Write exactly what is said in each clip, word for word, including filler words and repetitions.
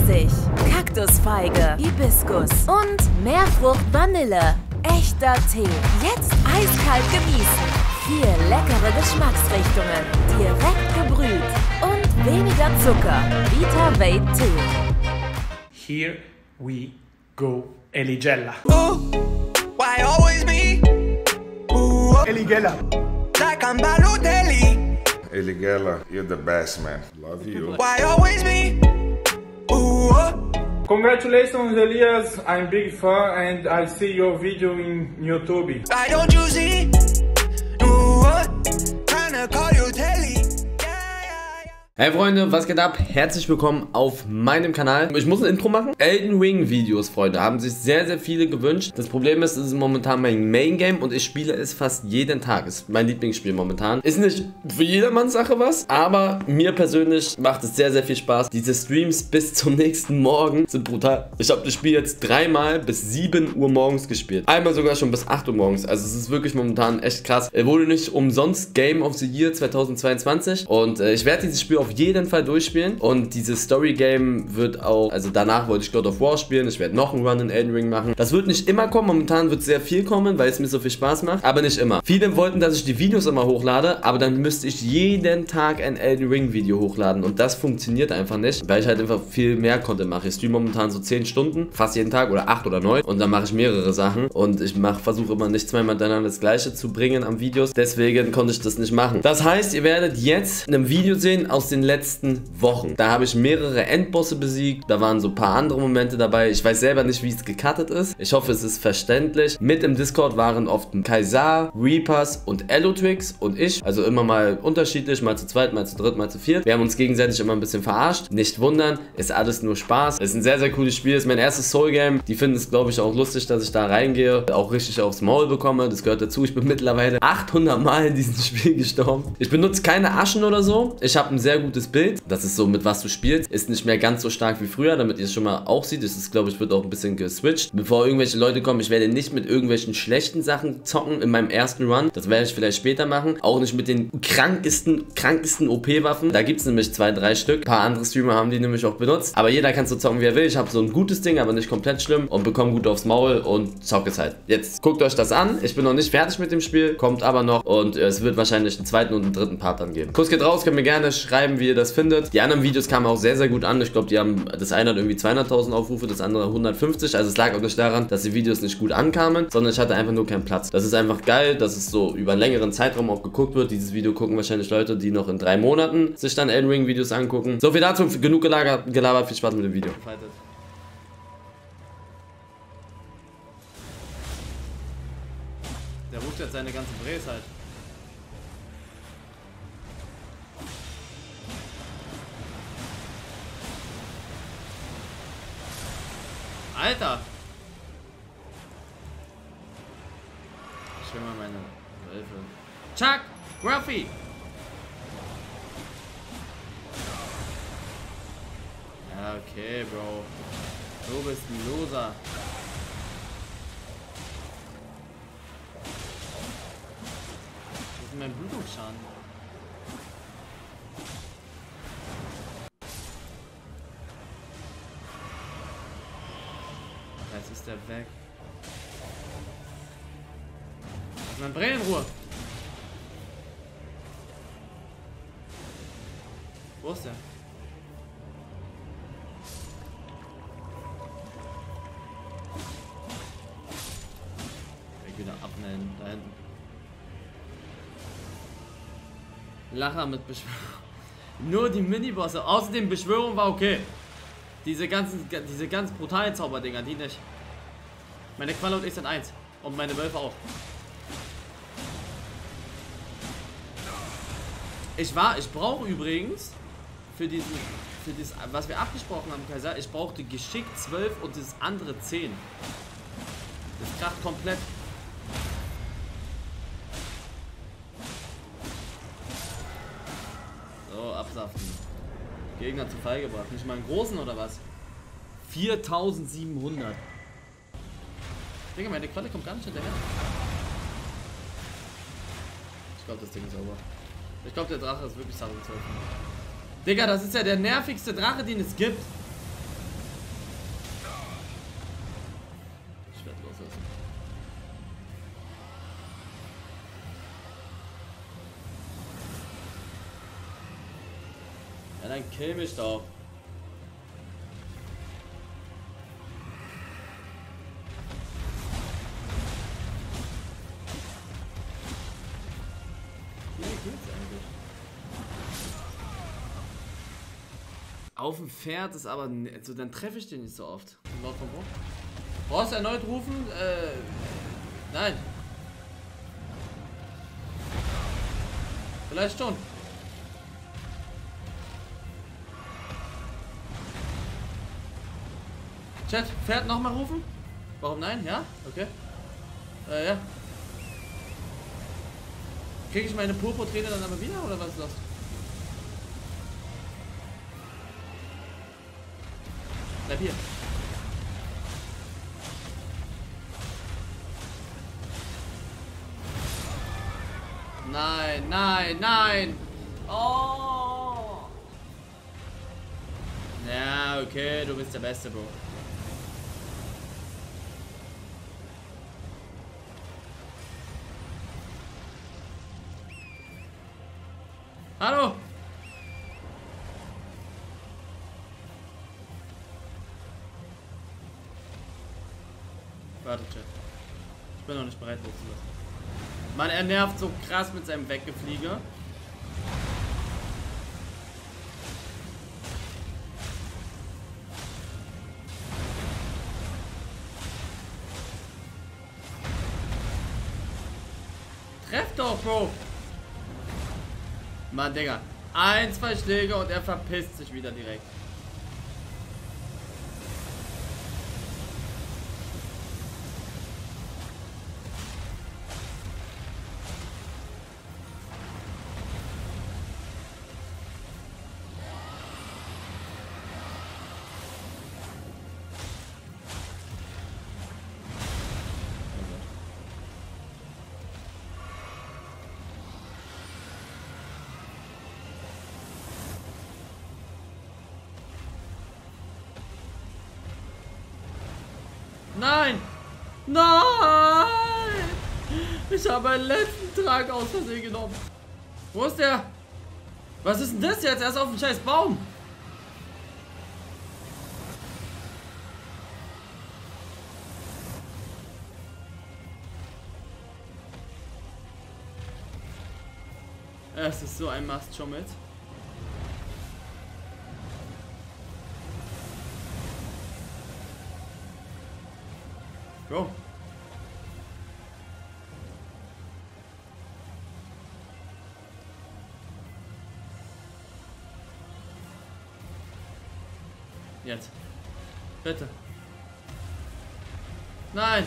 Pfirsich, Kaktusfeige, Hibiskus und Meerfrucht Vanille. Echter Tee. Jetzt eiskalt genießen. Vier leckere Geschmacksrichtungen. Direkt gebrüht. Und weniger Zucker. Vita-Vate Tee. Here we go. Eligella. Ooh, why always me? Ooh, Eligella. like I'm Balotelli. Eligella, you're the best, man. Love you. Why always me? Ooh, Congratulations, Elias. I'm big fan and I see your video in YouTube. why don't you see? Ooh, tryna call you Telly. Hey Freunde, was geht ab? Herzlich willkommen auf meinem Kanal. Ich muss ein Intro machen. Elden Ring Videos, Freunde, haben sich sehr, sehr viele gewünscht. Das Problem ist, es ist momentan mein Main Game und ich spiele es fast jeden Tag. Ist mein Lieblingsspiel momentan. Ist nicht für jedermanns Sache was, aber mir persönlich macht es sehr, sehr viel Spaß. Diese Streams bis zum nächsten Morgen sind brutal. Ich habe das Spiel jetzt dreimal bis sieben Uhr morgens gespielt. Einmal sogar schon bis acht Uhr morgens. Also es ist wirklich momentan echt krass. Er wurde nicht umsonst Game of the Year zweitausendzweiundzwanzig und äh, ich werde dieses Spiel auf jeden Fall durchspielen und dieses Story Game wird auch, also danach wollte ich God of War spielen, ich werde noch einen Run in Elden Ring machen. Das wird nicht immer kommen, momentan wird sehr viel kommen, weil es mir so viel Spaß macht, aber nicht immer. Viele wollten, dass ich die Videos immer hochlade, aber dann müsste ich jeden Tag ein Elden Ring Video hochladen und das funktioniert einfach nicht, weil ich halt einfach viel mehr Content mache. Ich streame momentan so zehn Stunden, fast jeden Tag oder acht oder neun und dann mache ich mehrere Sachen und ich versuche immer nicht zweimal miteinander das gleiche zu bringen an Videos, deswegen konnte ich das nicht machen. Das heißt, ihr werdet jetzt in einem Video sehen aus den letzten Wochen. Da habe ich mehrere Endbosse besiegt, da waren so ein paar andere Momente dabei. Ich weiß selber nicht, wie es gecuttet ist. Ich hoffe, es ist verständlich. Mit im Discord waren oft ein Kaisar, Reapers und Elotrix und ich. Also immer mal unterschiedlich, mal zu zweit, mal zu dritt, mal zu viert. Wir haben uns gegenseitig immer ein bisschen verarscht. Nicht wundern, ist alles nur Spaß. Es ist ein sehr, sehr cooles Spiel. Ist mein erstes Soul-Game. Die finden es, glaube ich, auch lustig, dass ich da reingehe. Auch richtig aufs Maul bekomme. Das gehört dazu. Ich bin mittlerweile achthundert Mal in diesem Spiel gestorben. Ich benutze keine Aschen oder so. Ich habe ein sehr gutes Bild. Das ist so, mit was du spielst. Ist nicht mehr ganz so stark wie früher, damit ihr es schon mal auch seht. Das ist, glaube ich, wird auch ein bisschen geswitcht. Bevor irgendwelche Leute kommen, ich werde nicht mit irgendwelchen schlechten Sachen zocken in meinem ersten Run. Das werde ich vielleicht später machen. Auch nicht mit den krankesten, krankesten O P-Waffen. Da gibt es nämlich zwei, drei Stück. Ein paar andere Streamer haben die nämlich auch benutzt. Aber jeder kann so zocken, wie er will. Ich habe so ein gutes Ding, aber nicht komplett schlimm. Und bekomme gut aufs Maul und zocke es halt. Jetzt guckt euch das an. Ich bin noch nicht fertig mit dem Spiel. Kommt aber noch. Und es wird wahrscheinlich einen zweiten und einen dritten Part dann geben. Kuss geht raus. Könnt mir gerne schreiben, wie ihr das findet. Die anderen Videos kamen auch sehr, sehr gut an. Ich glaube, die haben, das eine hat irgendwie zweihunderttausend Aufrufe, das andere hundertfünfzig. Also es lag auch nicht daran, dass die Videos nicht gut ankamen, sondern ich hatte einfach nur keinen Platz. Das ist einfach geil, dass es so über einen längeren Zeitraum auch geguckt wird. Dieses Video gucken wahrscheinlich Leute, die noch in drei Monaten sich dann Elden Ring Videos angucken. So viel dazu, genug gelagert, gelabert, viel Spaß mit dem Video. Der ruft jetzt seine ganze Bres halt. Alter! Ich will mal meine Wölfe. Chuck! Gruffy! Ja, okay, Bro. Du bist ein Loser. Das ist mein Blutungsschaden. Jetzt ist der weg. Lass mein Brillen in Ruhe. Wo ist der? Ich wieder abmelden. Da hinten. Lacher mit Beschwörung. Nur die Minibosse. Außerdem Beschwörung war okay. Diese ganzen, diese ganz brutalen Zauberdinger, die nicht. Meine Qualle und ich sind eins. Und meine Wölfe auch. Ich war, ich brauche übrigens für diesen, für das, was wir abgesprochen haben, Kaiser, ich brauchte Geschick zwölf und das andere zehn. Das kracht komplett. So, absaften. Gegner zu Fall gebracht. Nicht mal einen großen oder was? viertausendsiebenhundert. Digga, meine Qualle kommt gar nicht hinterher. Ich glaube, das Ding ist over. Ich glaube, der Drache ist wirklich Sache zwölf. Digga, das ist ja der nervigste Drache, den es gibt. Dann kill mich doch. Auf dem Pferd ist aber, also dann treffe ich den nicht so oft. Laut von wo? Brauchst du erneut rufen? Äh, nein. Vielleicht schon. Chat, Pferd nochmal rufen? Warum nein? Ja? Okay. Äh, ja. Kriege ich meine Purpur-Träne dann aber wieder oder was ist das? Bleib hier. Nein, nein, nein. Oh. Ja, okay, du bist der Beste, Bro. Hallo. Warte, Chat. Ich bin noch nicht bereit, loszulassen. Mann, er nervt so krass mit seinem Weggefliege. Treff doch, Bro! Mann, Digga. Ein, zwei Schläge und er verpisst sich wieder direkt. Nein! Nein! Ich habe meinen letzten Trank aus Versehen genommen. Wo ist der? Was ist denn das jetzt? Er ist auf dem scheiß Baum. Es ist so ein Mast schon mit. Go. Jetzt. Bitte. Nein.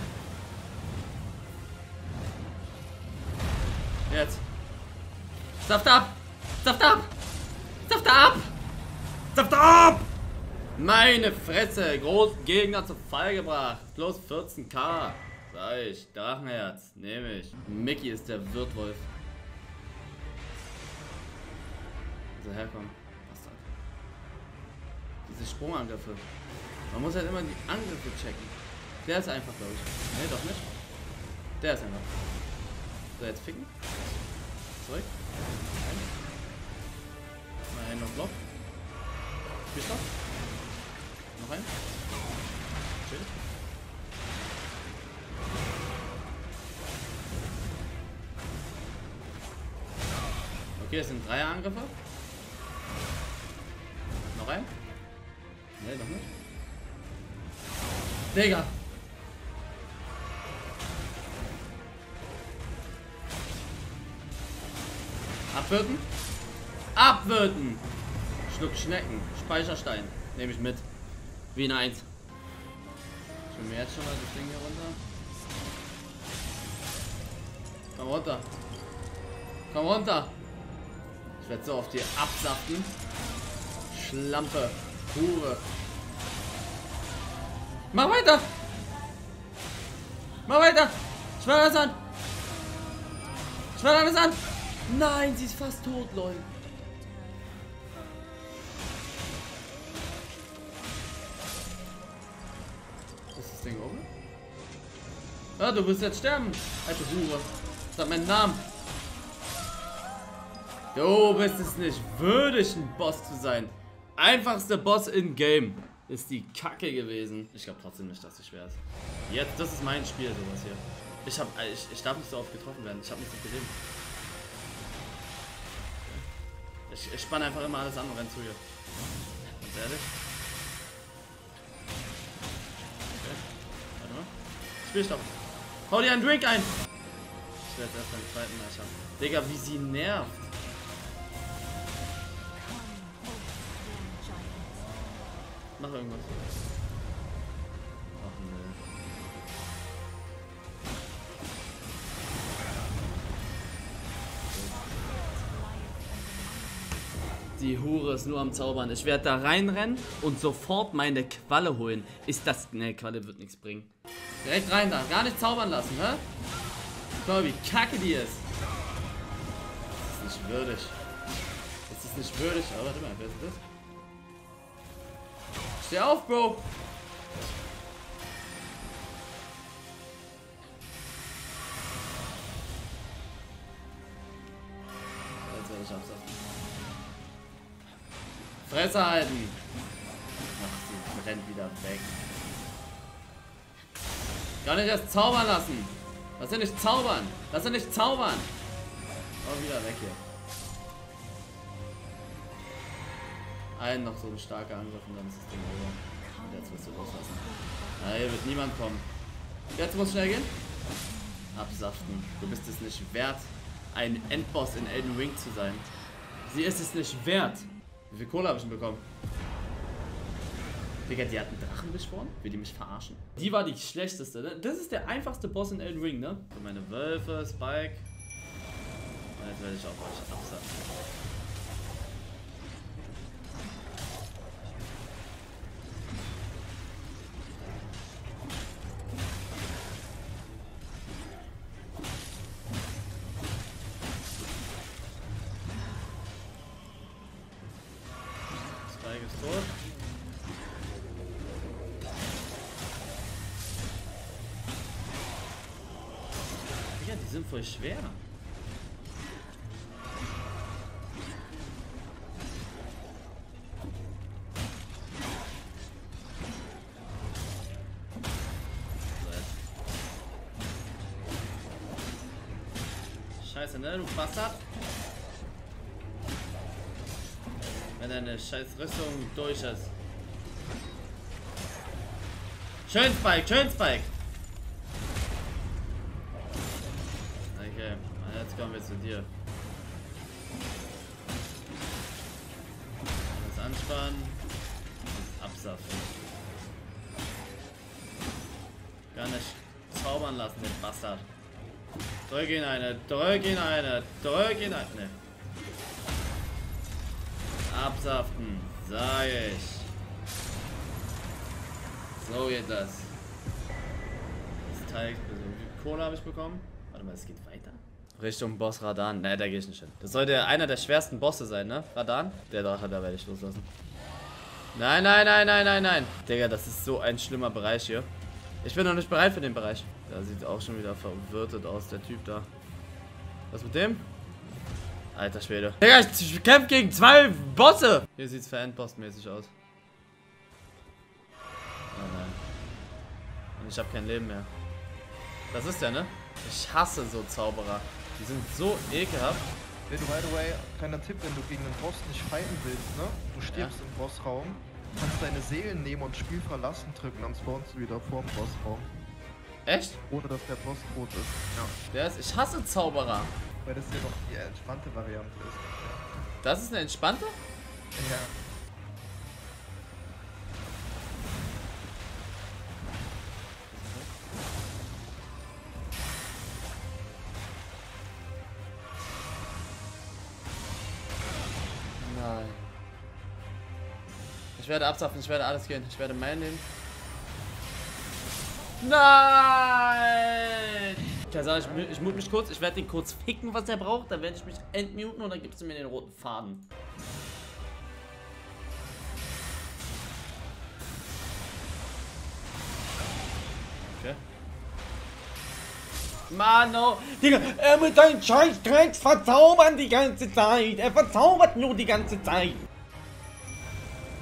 Jetzt. Saft ab. Saft ab. Saft ab. Saft ab. Meine Fresse, großen Gegner zu Fall gebracht. Plus vierzehn K. Sag ich, Drachenherz, nehme ich. Mickey ist der Wirtwolf. Also herkommen. Bastard. Diese Sprungangriffe. Man muss halt immer die Angriffe checken. Der ist einfach, glaube ich. Ne, doch nicht. Der ist einfach. So, jetzt ficken. Zurück. Ein. Mal einen noch Block. Spielstopp. Noch ein. Chill. Okay, es sind drei Angriffe. Noch ein. Ne, noch nicht. Digga. Abwürgen. Abwürgen. Schluck Schnecken. Speicherstein. Nehme ich mit. Wie eine eins. Ich nehme jetzt schon mal das Ding hier runter. Komm runter. Komm runter. Ich werde so auf dir absaften. Schlampe. Hure. Mach weiter. Mach weiter. Ich war alles an. Ich war alles an. Nein, sie ist fast tot, Leute. Ist das Ding oben? Ah, du wirst jetzt sterben, alte Hure. Sag meinen Namen. Du bist es nicht würdig, ein Boss zu sein. einfachste Boss in Game ist die Kacke gewesen. Ich glaube trotzdem nicht, dass sie schwer ist. Jetzt, das ist mein Spiel, sowas hier. Ich hab, ich, ich darf nicht so oft getroffen werden. Ich habe nicht so viel Leben. Ich, ich spanne einfach immer alles an und renn zu hier. Ganz ehrlich. Okay. Warte mal. Spielstopp. Hau dir einen Drink ein! Ich werde jetzt erst beim zweiten Mal schaffen. Digga, wie sie nervt. Mach irgendwas. Ach nö. Die Hure ist nur am Zaubern. Ich werde da reinrennen und sofort meine Qualle holen. Ist das... Ne, Qualle wird nichts bringen. Direkt rein da. Gar nicht zaubern lassen, hä? Guck mal, wie kacke die ist. Das ist nicht würdig. Das ist nicht würdig. Aber warte mal, wer ist das? Steh auf, Bro! Jetzt werde ich absagen. Fresse halten! Ach, sie rennt wieder weg. Gar nicht erst zaubern lassen! Lass ihn nicht zaubern! Lass ihn nicht zaubern! Oh, wieder weg hier. Ein noch so ein starker Angriff und dann ist das Ding over. Und jetzt wirst du loslassen. Na, hier wird niemand kommen. Jetzt muss schnell gehen. Absaften. Du bist es nicht wert, ein Endboss in Elden Ring zu sein. Sie ist es nicht wert. Wie viel Kohle habe ich denn bekommen? Digga, die hat einen Drachen beschworen? Will die mich verarschen? Die war die schlechteste. Das ist der einfachste Boss in Elden Ring, ne? Für meine Wölfe, Spike. Und jetzt werde ich auch euch absaften. Ist tot. Ja, die sind voll schwer. Scheiße, ne, du Bastard. Wenn deine scheiß Rüstung durch ist. Schön Spike, schön Spike. Okay, jetzt kommen wir zu dir. Alles anspannen und absaften. Gar nicht zaubern lassen, den Bastard. Drück ihn eine, drück ihn eine, drück ihn eine. Ne. Absaften, sag ich. So geht das. Das Teil, also wie viel Kohle habe ich bekommen? Warte mal, es geht weiter. Richtung Boss Radahn. Ne, da gehe ich nicht hin. Das sollte einer der schwersten Bosse sein, ne? Radahn? Der Drache, da werde ich loslassen. Nein, nein, nein, nein, nein, nein. Digga, das ist so ein schlimmer Bereich hier. Ich bin noch nicht bereit für den Bereich. Da sieht auch schon wieder verwirrtet aus, der Typ da. Was mit dem? Alter Schwede. Digga, ich kämpfe gegen zwei Bosse! Hier sieht es für Endboss-mäßig aus. Oh nein. Und ich habe kein Leben mehr. Das ist der, ne? Ich hasse so Zauberer. Die sind so ekelhaft. Hey, by the way, kleiner Tipp, wenn du gegen den Boss nicht fighten willst, ne? Du stirbst ja im Bossraum, kannst deine Seelen nehmen und Spiel verlassen drücken, dann spawnst du wieder vor dem Bossraum. Echt? Ohne dass der Boss tot ist. Ja. Der ist, ich hasse Zauberer. Weil das hier doch die entspannte Variante ist. Ja. Das ist eine entspannte? Ja. Nein. Ich werde absaften, ich werde alles gehen. Ich werde mein Leben. Nein! Ich sag, ich, ich mute mich kurz, ich werde den kurz ficken, was er braucht, dann werde ich mich entmuten und dann gibst du mir den roten Faden. Okay. Mano! Digga, er mit seinen Scheißdrecks verzaubern die ganze Zeit! Er verzaubert nur die ganze Zeit!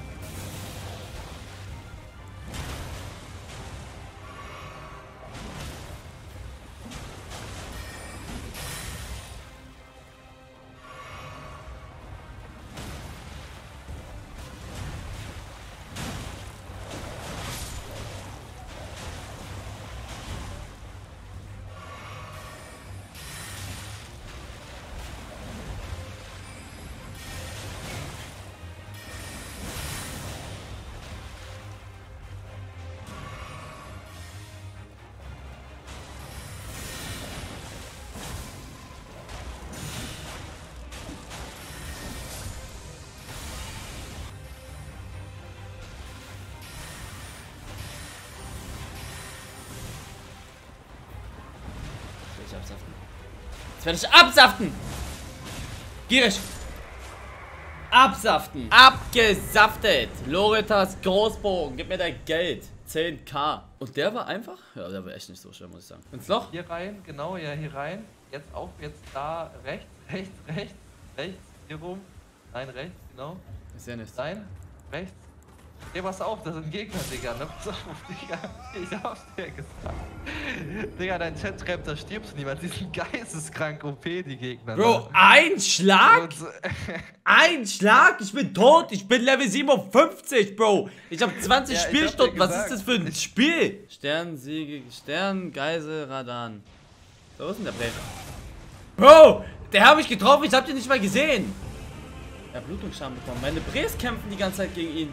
absaften. Jetzt werde ich absaften. Gierig. Absaften. Abgesaftet. Loritas Großbogen. Gib mir dein Geld. zehn K. Und der war einfach? Ja, der war echt nicht so schön, muss ich sagen. Ins Loch? Hier rein, genau, ja, hier rein. Jetzt auf, jetzt da, rechts, rechts, rechts, rechts, hier rum. Nein, rechts, genau. Ich sehe nichts. Nein, rechts. Ey, pass auf, das sind Gegner, Digga, ne? Pass auf, Digga. Ich hab's dir gesagt. Digga, dein Chat schreibt, da stirbst du niemand. Die sind geisteskrank O P, die Gegner. Bro, ne? ein Schlag? Und, Ein Schlag? Ich bin tot. Ich bin Level siebenundfünfzig, Bro. Ich habe zwanzig Ja, ich hab Spielstunden. dir Was gesagt. ist das für ein Spiel? Sternsiege, Sterngeisel, Radan. So, wo ist denn der Play? Bro, der habe ich getroffen. Ich habe den nicht mal gesehen. Er hat Blutungsschaden bekommen. Meine Bres kämpfen die ganze Zeit gegen ihn.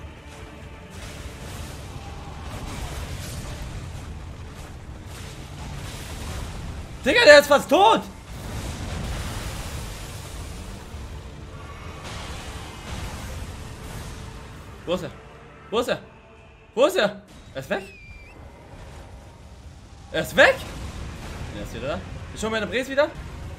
Digga, der ist fast tot. Wo ist er? Wo ist er? Wo ist er? Er ist weg? Er ist weg? Er ist wieder da. Ich hole meine Bres wieder.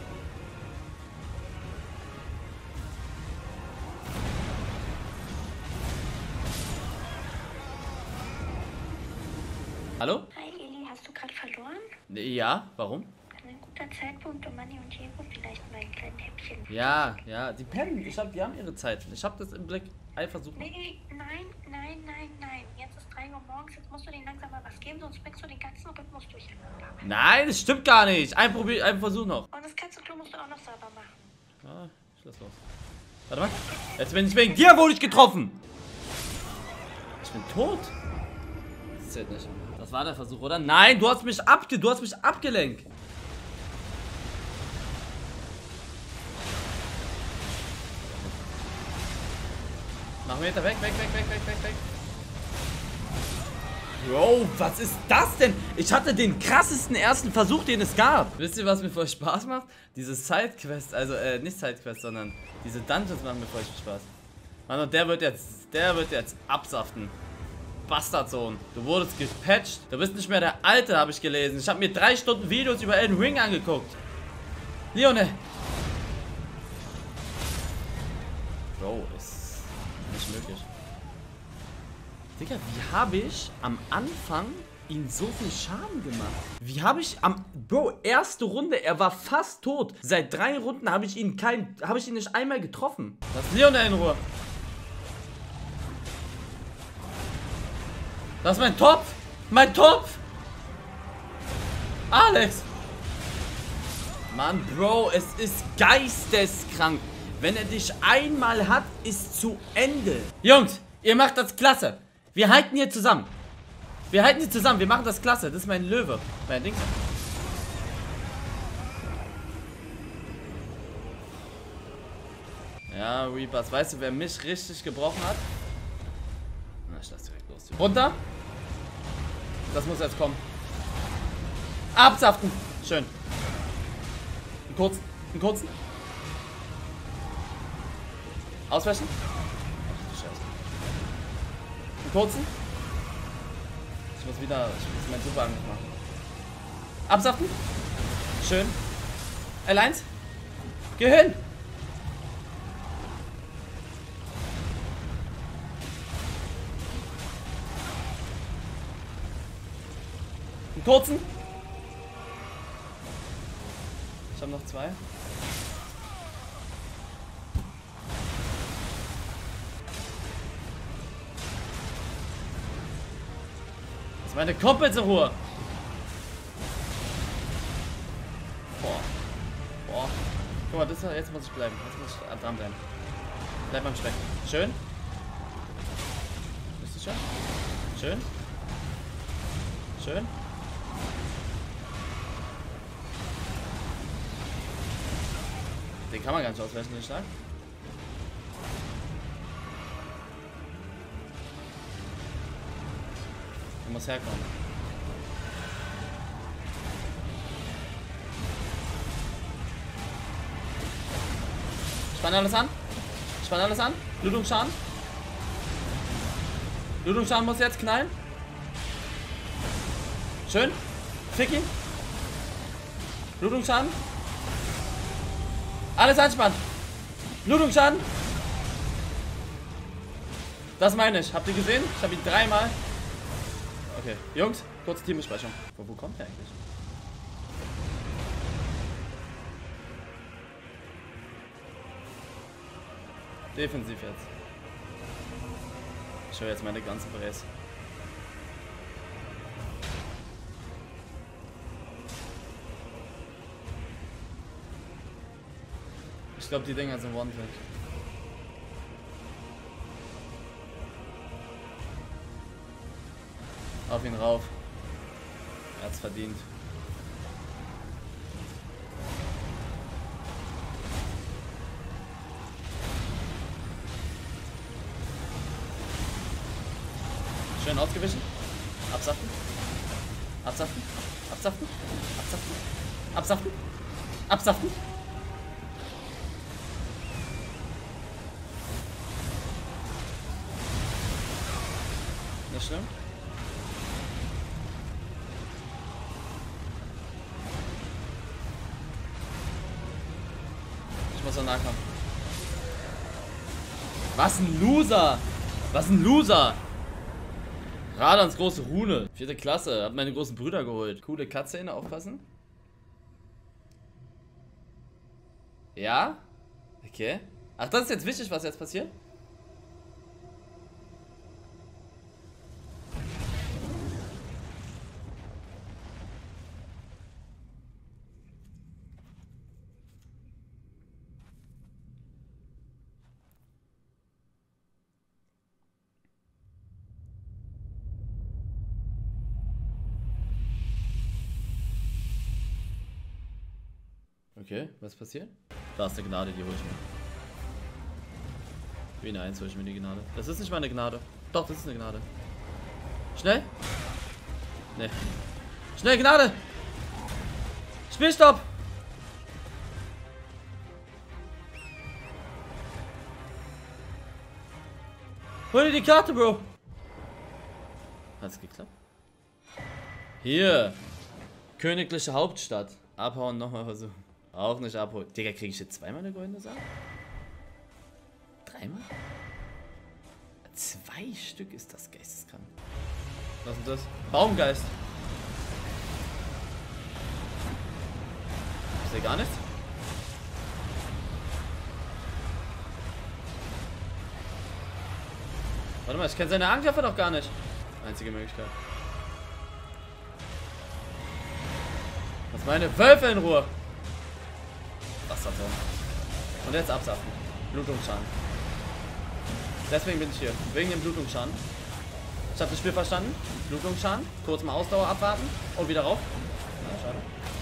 Hallo? Hi Eli, hast du gerade verloren? Ja, warum? Ein guter Zeitpunkt, um Manni und Diego vielleicht mal ein kleines Häppchen. Ja, ja, die pennen. Ich hab, die haben ihre Zeit. Ich hab das im Blick. Ein Versuch. Nee, nein, nein, nein, nein. Jetzt ist drei Uhr morgens, jetzt musst du denen langsam mal was geben, sonst bringst du den ganzen Rhythmus durcheinander. Nein, das stimmt gar nicht. Ein, Probier, ein Versuch noch. Und das Katzenklo musst du auch noch sauber machen. Ah, ich lass los. Warte mal. Jetzt bin ich wegen dir wohl nicht getroffen. Ich bin tot. Das zählt nicht. Das war der Versuch, oder? Nein, du hast mich abge... Du hast mich abgelenkt. Mach Meter weg, weg, weg, weg, weg, weg, weg. Bro, was ist das denn? Ich hatte den krassesten ersten Versuch, den es gab. Wisst ihr, was mir voll Spaß macht? Diese Sidequest, also äh, nicht Sidequest, sondern diese Dungeons machen mir voll Spaß. Mann, und der wird jetzt, der wird jetzt absaften. Bastardsohn, du wurdest gepatcht. Du bist nicht mehr der Alte, habe ich gelesen. Ich habe mir drei Stunden Videos über Elden Ring angeguckt. Lionel. Bro, ist nicht möglich. Digga, wie habe ich am Anfang ihm so viel Schaden gemacht? Wie habe ich am... Bro, erste Runde, er war fast tot. Seit drei Runden habe ich ihn kein... Habe ich ihn nicht einmal getroffen. Lass Lionel in Ruhe. Das ist mein Topf. Mein Topf. Alex. Mann, Bro, es ist geisteskrank. Wenn er dich einmal hat, ist zu Ende. Jungs, ihr macht das klasse. Wir halten hier zusammen. Wir halten hier zusammen. Wir machen das klasse. Das ist mein Löwe. Mein Ding. Ja, Reapers. Weißt du, wer mich richtig gebrochen hat? Na, ich lass direkt los. Runter. Das muss jetzt kommen. Absaften. Schön. Einen kurzen. Einen kurzen. Ausweichen. Ach du Scheiße. Einen kurzen. Ich muss wieder. Ich muss meinen Superangriff machen. Absaften. Schön. L eins. Geh hin. Einen kurzen. Ich habe noch zwei. Lass meine Kumpels in Ruhe. Boah. Boah. Guck mal, das ist, jetzt muss ich bleiben. Jetzt muss ich dran bleiben. Bleib beim Schrecken. Schön. Bist du schon? Schön. Schön. Den kann man gar nicht ausweichen, den Schlag. Er muss herkommen. Spann alles an. Spann alles an. Blutungsschaden. Blutungsschaden muss jetzt knallen. Schön. Fick ihn. Blutungsschaden. Alles anspannen. Blutungsschaden. Das meine ich. Habt ihr gesehen? Ich habe ihn dreimal. Okay, Jungs, kurze Teambesprechung. Wo, wo kommt der eigentlich? Defensiv jetzt. Ich höre jetzt meine ganzen Brace. Ich glaube, die Dinger sind One-Hit. Auf ihn rauf. Er hat's verdient. Schön ausgewichen. Absaften. Absaften. Absaften. Absaften. Absaften. Absaften. Nicht schlimm. Ich muss an Nahkampf. Was ein Loser! Was ein Loser! Radans große Rune. Vierte Klasse. Hab meine großen Brüder geholt. Coole Cutscene, aufpassen. Ja? Okay. Ach, das ist jetzt wichtig, was jetzt passiert? Okay, was passiert? Da ist eine Gnade, die hol ich mir. Wie eine eins hol ich mir die Gnade. Das ist nicht mal eine Gnade. Doch, das ist eine Gnade. Schnell? Ne. Schnell, Gnade! Spielstopp! Hol dir die Karte, Bro! Hat's geklappt? Hier! Königliche Hauptstadt. Abhauen, nochmal versuchen. Auch nicht abholen. Digga, kriege ich jetzt zweimal eine goldene Sache? Dreimal? Zwei Stück ist das geisteskrank. Was ist das? Baumgeist. Ich sehe gar nichts. Warte mal, ich kenne seine Angriffe doch gar nicht. Einzige Möglichkeit. Was meine Wölfe in Ruhe. Wasserturm. Und jetzt absaften. Blutungsschaden. Deswegen bin ich hier. Wegen dem Blutungsschaden. Ich habe das Spiel verstanden. Blutungsschaden. Kurz mal Ausdauer abwarten. Und wieder rauf. Na, schade.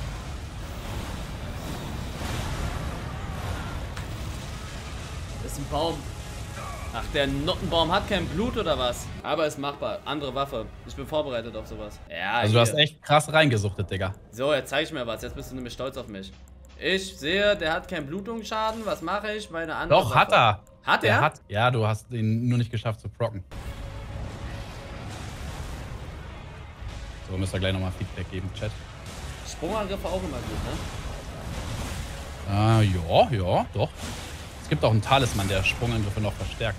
Das ist ein Baum. Ach, der Nottenbaum hat kein Blut oder was? Aber ist machbar. Andere Waffe. Ich bin vorbereitet auf sowas. Ja, also hier. Du hast echt krass reingesuchtet, Digga. So, jetzt zeig ich mir was. Jetzt bist du nämlich stolz auf mich. Ich sehe, der hat keinen Blutungsschaden. Was mache ich? Meine andere Doch, Waffe. hat er. Hat der er? Hat, ja, du hast ihn nur nicht geschafft zu procken. So, müsst ihr gleich nochmal Feedback geben, Chat. Sprungangriffe auch immer gut, ne? Ah, ja, ja, doch. Es gibt auch einen Talisman, der Sprungangriffe noch verstärkt.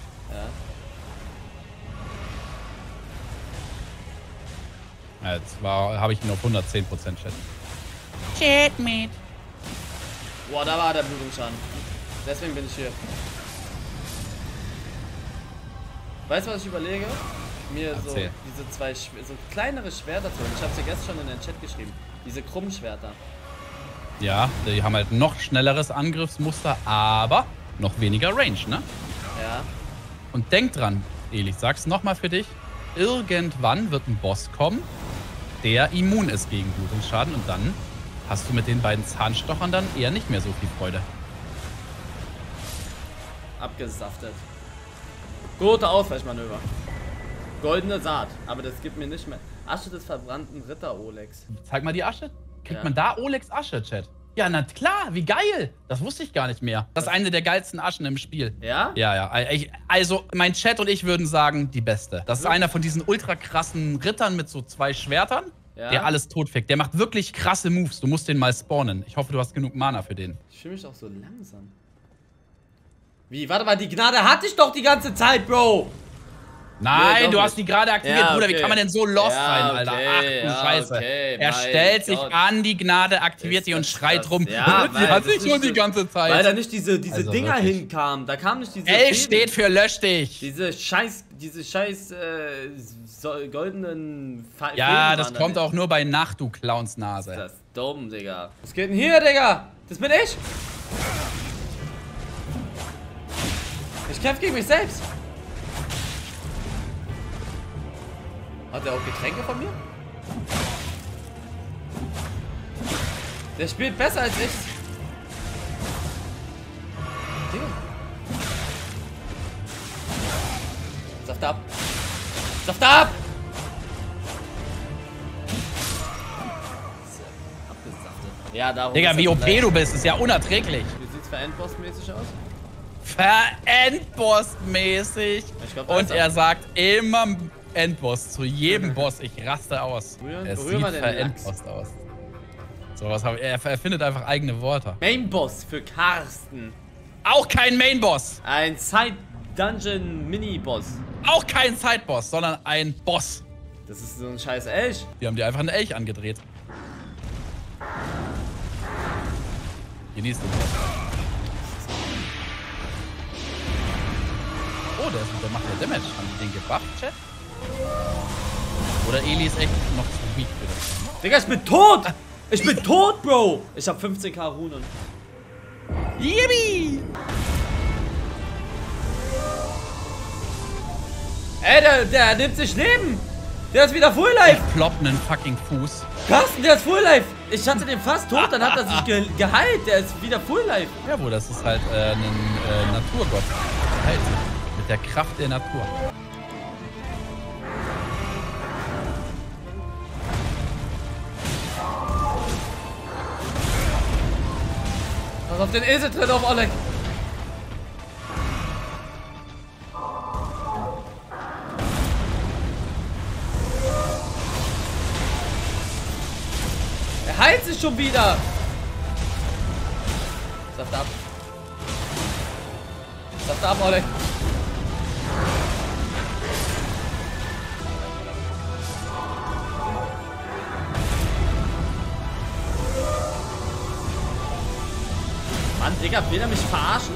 Ja. Ja, jetzt habe ich ihn auf hundertzehn Prozent, Chat. Chat, mate. Boah, da war der Blutungsschaden. Deswegen bin ich hier. Weißt du, was ich überlege? Mir so Erzähl. diese zwei Schw so kleinere Schwerter zu holen. Ich hab's dir gestern schon in den Chat geschrieben. Diese krummen Schwerter. Ja, die haben halt noch schnelleres Angriffsmuster, aber noch weniger Range, ne? Ja. Und denk dran, Eli, ich sag's nochmal für dich. Irgendwann wird ein Boss kommen, der immun ist gegen Blutungsschaden und dann hast du mit den beiden Zahnstochern dann eher nicht mehr so viel Freude. Abgesaftet. Gute Ausweichmanöver. Goldene Saat. Aber das gibt mir nicht mehr. Asche des verbrannten Ritter Olex. Zeig mal die Asche. Kriegt Ja. man da Olex Asche, Chat? Ja, na klar, wie geil. Das wusste ich gar nicht mehr. Das ist eine der geilsten Aschen im Spiel. Ja? Ja, ja. Ich, also, mein Chat und ich würden sagen, die beste. Das ist einer von diesen ultra krassen Rittern mit so zwei Schwertern. Ja? Der alles totfickt. Der macht wirklich krasse Moves. Du musst den mal spawnen. Ich hoffe, du hast genug Mana für den. Ich fühle mich auch so langsam. Wie? Warte mal, die Gnade hatte ich doch die ganze Zeit, Bro! Nein, Nee, du doch hast nicht. die gerade aktiviert, Ja, Bruder. Wie okay. kann man denn so lost Ja, sein, Alter? okay, Ach du ja, Scheiße. okay, er mein stellt sich Gott. an die Gnade, aktiviert Ist die und das schreit krass. rum. Ja, Sie weil hat das sich ist schon die so- ganze Zeit. Weil da nicht diese, diese Also Dinger wirklich. hinkamen. Da kam nicht diese. L Fäden. steht für lösch dich. Diese scheiß, diese scheiß äh, so, goldenen Fa Ja, Fäden das waren da kommt nicht. auch nur bei Nacht, du Clownsnase. Das ist dumm, Digga. Was geht denn hier, Digga? Das bin ich. Ich kämpfe gegen mich selbst. Hat er auch Getränke von mir? Der spielt besser als ich. Digga. Saft ab. Saft ab! Abgesaftet. Ja, darum. Digga, ist wie er O so P leicht. du bist, ist ja unerträglich. Wie sieht's für Endboss-mäßig aus? Verendboss-mäßig. Ich glaub, da Und ist er sagt immer Endboss zu jedem Boss. Ich raste aus. Berühren- Es berühr sieht mal den verendbost aus. So, was hab ich, er erfindet einfach eigene Worte. Mainboss für Karsten. Auch kein Mainboss. Ein Side-Dungeon-Mini-Boss. Auch kein Sideboss, sondern ein Boss. Das ist so ein scheiß Elch. Wir haben dir einfach einen Elch angedreht. Genießt den Boss. Oh, der, ist, der macht ja Damage. Haben die den gebufft, Chat? Oder Eli ist echt noch zu weak für das. Digga, ich bin tot! Ich bin tot, Bro! Ich hab fünfzehn K Runen. Yippie! Ey, der, der nimmt sich Leben! Der ist wieder Full Life! Ich plopp einen fucking Fuß. Carsten, der ist Full Life! Ich hatte den fast tot, dann hat er sich ge geheilt. Der ist wieder Full Life. Ja, wo, das ist halt äh, ein äh, Naturgott. Halt, mit der Kraft der Natur. Pass auf den Esel tritt auf Oleg. Er heilt sich schon wieder. Saft ab. Saft ab, Oleg. Mann, Digga, will er mich verarschen?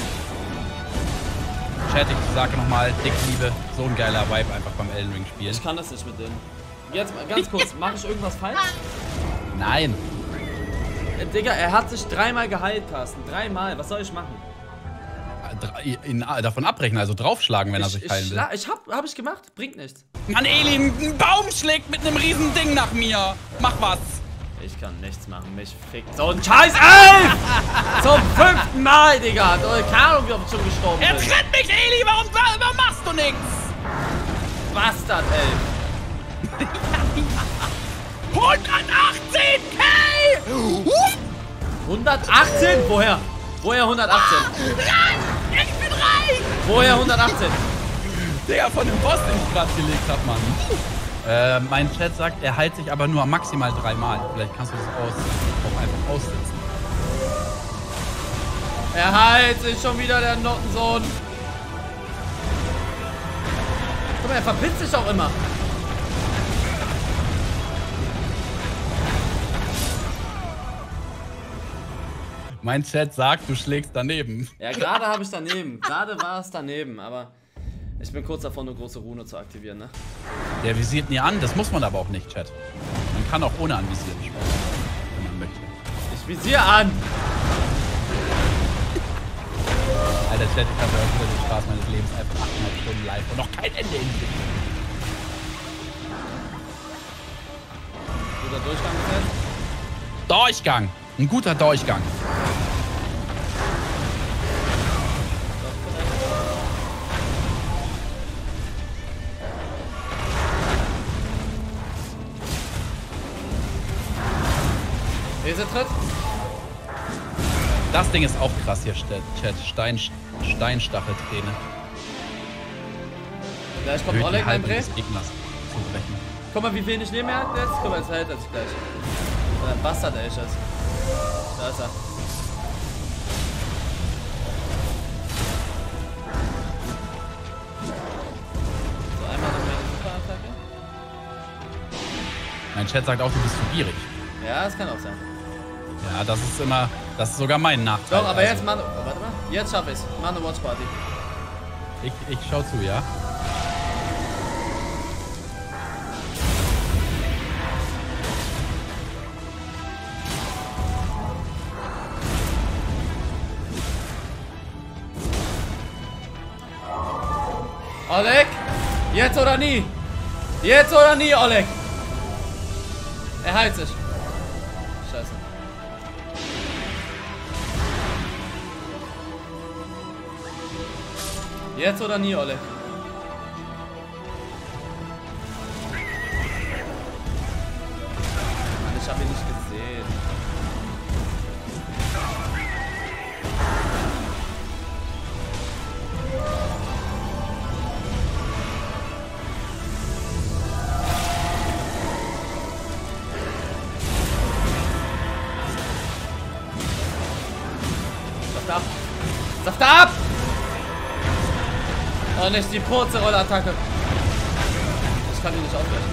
Chat, ich sage nochmal, dick Liebe, so ein geiler Vibe einfach beim Elden Ring spielen. Ich kann das nicht mit denen. Jetzt mal ganz kurz, mache ich irgendwas falsch? Nein. Äh, Digga, er hat sich dreimal geheilt, Carsten. Dreimal. Was soll ich machen? Ihn, ihn davon abbrechen, also draufschlagen, wenn er Ich, sich ich, heilen will. schla- ich hab, hab ich gemacht. Bringt nichts. Mann, Eli, ein Baum schlägt mit einem riesen Ding nach mir. Mach was. Ich kann nichts machen. Mich fickt so ein Scheiß Elf! Zum fünften Mal, Digga. Keine Ahnung, wie oft ich schon gestorben Er bin. tritt mich, Eli, warum, warum machst du nichts? Bastard, Elf. hundertachtzehn K! hundertachtzehn? Woher? Woher hundertachtzehn? Nein, ich bin reich! Woher hundertachtzehn? Digga, von dem Boss, den ich gerade gelegt hab, Mann. Äh, mein Chat sagt, er heilt sich aber nur maximal dreimal. Vielleicht kannst du das aus, auch einfach aussitzen. Er heilt sich schon wieder, der Nottensohn. Guck mal, er verpisst sich auch immer. Mein Chat sagt, du schlägst daneben. Ja, gerade habe ich daneben. Gerade war es daneben, aber ich bin kurz davor, eine große Rune zu aktivieren, ne? Der visiert nie an, das muss man aber auch nicht, Chat. Man kann auch ohne Anvisieren spielen, wenn man möchte. Ich visier an! Alter, Chat, ich habe ja auch wieder den Spaß meines Lebens einfach achthundert Stunden live und noch kein Ende in Sicht. Guter Durchgang gefällt? Durchgang! Ein guter Durchgang. Lesetritt? Das Ding ist auch krass hier, Chat. Stein, Steinstachelträne. Gleich kommt Erhöht die Oleg, mein Haltung Bre. des Gegners zu brechen. Guck mal, wie wenig Leben er hat jetzt. Guck mal, jetzt hält er sich gleich. Weil er ein Bastard, der ist. Da ist er. So, einmal noch mehr Superattacke. Mein Chat sagt auch, du bist zu gierig. Ja, das kann auch sein. Ja, das ist immer, das ist sogar mein Nachteil. Doch, aber also. jetzt, Mann, oh, warte mal. Jetzt schaff ich's. Mach eine Watch Party. Ich, ich schau zu, ja? Oleg! Jetzt oder nie! Jetzt oder nie, Oleg! Er heilt sich. Scheiße. Jetzt oder nie, Oleg. Mann, ich hab ihn nicht gesehen. Saft ab! Saft ab! Oh, nicht die Purzelrollattacke. Ich kann die nicht ausweichen.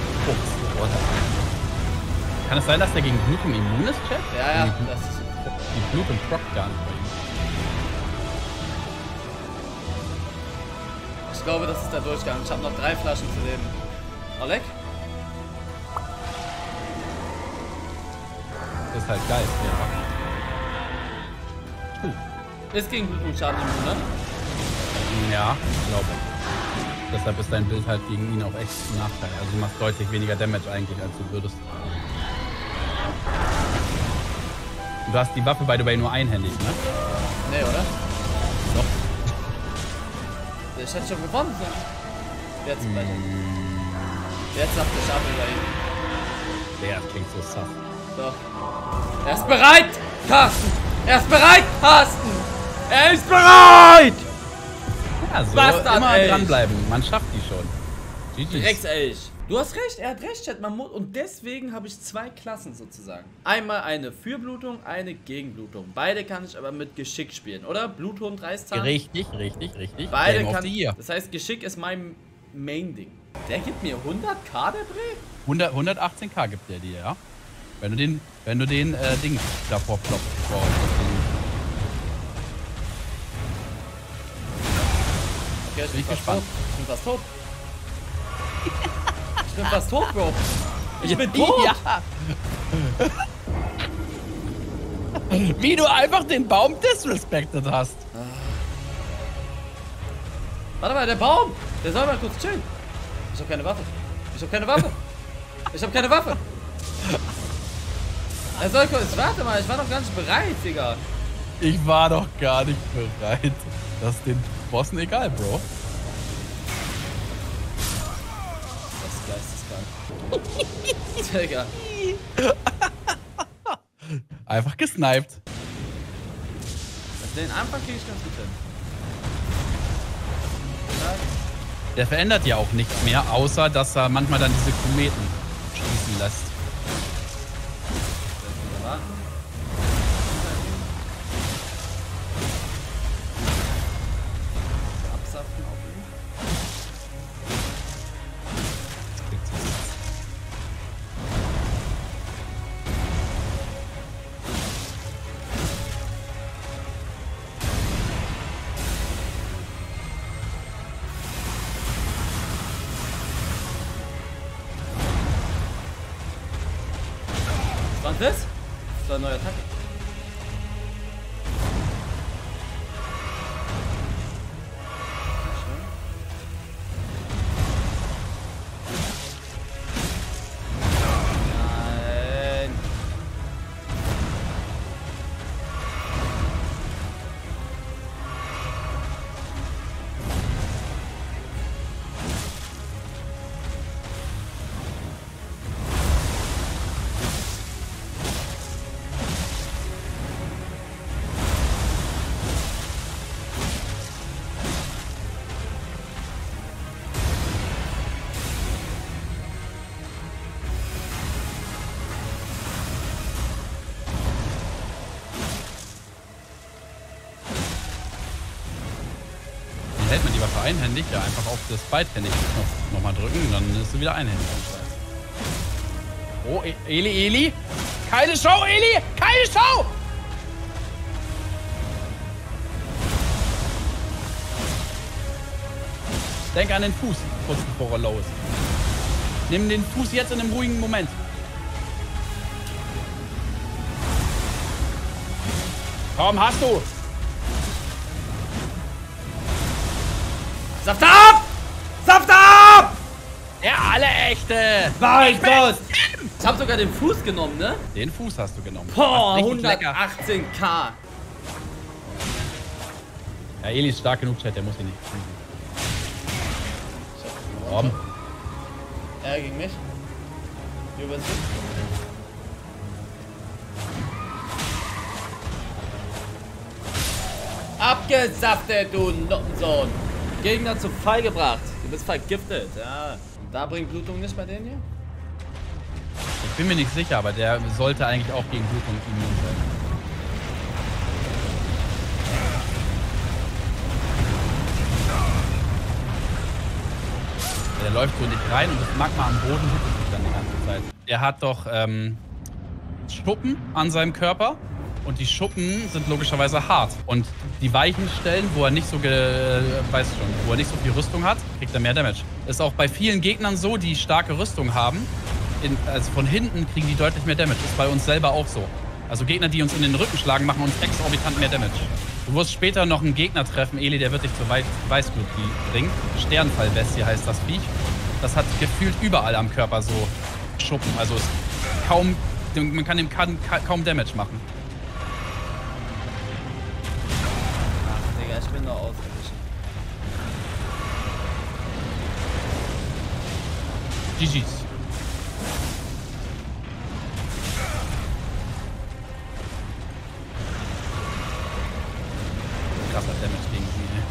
Kann es sein, dass der gegen Blutung immun ist, Chat? Ja, ja. Die, Das ist die Blutung prockt gar nicht bei ihm. Ich glaube, das ist der Durchgang. Ich habe noch drei Flaschen zu leben. Oleg? Das ist halt geil. Ja. Uh. Ist gegen Blutschaden immun, ne? Ja, ich glaube. Deshalb ist dein Bild halt gegen ihn auch echt ein Nachteil. Also du machst deutlich weniger Damage eigentlich, als du würdest. Und du hast die Waffe, by the way, nur einhändig, ne? Nee, oder? Doch. Ich hätte schon gewonnen. So. Jetzt bei mm. Jetzt sagt der Schafe über ihn. Der klingt so sass. Doch. Er ist bereit, Carsten! Er ist bereit, Carsten! Er ist bereit! Ja, so Bastard, immer Elch. Dranbleiben. Man schafft die schon. G G's. Dreckselch. Du hast recht, er hat recht, Chat. Man muss, und deswegen habe ich zwei Klassen sozusagen. Einmal eine für Blutung, eine gegen Blutung. Beide kann ich aber mit Geschick spielen, oder? Bluthund, Reißzahn. Richtig, richtig, richtig. Beide Game of kann the Year. Das heißt, Geschick ist mein Main-Ding. Der gibt mir hunderttausend der Bre? hundert, hundertachtzehn K gibt der dir, ja? Wenn du den, wenn du den äh, Ding davor ploppt. Wow. Okay, ich bin bin gespannt. Ich bin fast tot. Ich bin fast tot, Bro. Ich bin tot. Ja. Wie du einfach den Baum disrespected hast. Warte mal, der Baum. Der soll mal kurz chillen. Ich hab keine Waffe. Ich hab keine Waffe. Ich hab keine Waffe. Er soll kurz. Warte mal, ich war doch gar nicht bereit, Digga. Ich war doch gar nicht bereit. Das ist den Bossen egal, Bro. Das ist geisteskrank. Digga. Einfach gesniped. Den Anfang krieg ich ganz gut hin. Der verändert ja auch nichts mehr, außer dass er manchmal dann diese Kometen schießen lässt. Absaften auf ihn. Was war das? Das war eine neue Attacke. Nein. einhändig? Ja, einfach auf das beidhändig noch, noch mal drücken und dann ist du wieder einhändig. Oh, e Eli, Eli. Keine Show, Eli! Keine Show! Denk an den Fuß, kurz bevor er low ist. Nimm den Fuß jetzt in einem ruhigen Moment. Komm, hast du! Saft ab! Saft ab! Ja, alle echte! Mein Gott! Ich hab sogar den Fuß genommen, ne? Den Fuß hast du genommen. Boah, Richtig lecker. hundertachtzehn K. Ja, Eli ist stark genug, Chat, der muss ihn nicht. Komm. Er gegen mich. Wie übers Abgesaftet, du Nuttensohn. Gegner zu Fall gebracht. Du bist vergiftet. Ja. Und da bringt Blutung nicht bei denen hier? Ich bin mir nicht sicher, aber der sollte eigentlich auch gegen Blutung immun sein. Der läuft so nicht rein und das Magma am Boden hittet sich dann die ganze Zeit. Er hat doch ähm, Schuppen an seinem Körper und die Schuppen sind logischerweise hart. Und die weichen Stellen, wo er nicht so, ge weißt schon, wo er nicht so viel Rüstung hat, kriegt er mehr Damage. Ist auch bei vielen Gegnern so, die starke Rüstung haben. In, also von hinten kriegen die deutlich mehr Damage. Ist bei uns selber auch so. Also Gegner, die uns in den Rücken schlagen, machen uns exorbitant mehr Damage. Du wirst später noch einen Gegner treffen, Eli, der wird dich zur Weißglut bringen. Sternfallbestie heißt das Viech. Das hat gefühlt überall am Körper so Schuppen. Also es kaum, man kann ihm kaum, kaum Damage machen. Ach, Digga, ich bin nur ausgewichen. G G's. Krasser Damage gegen sie, ne?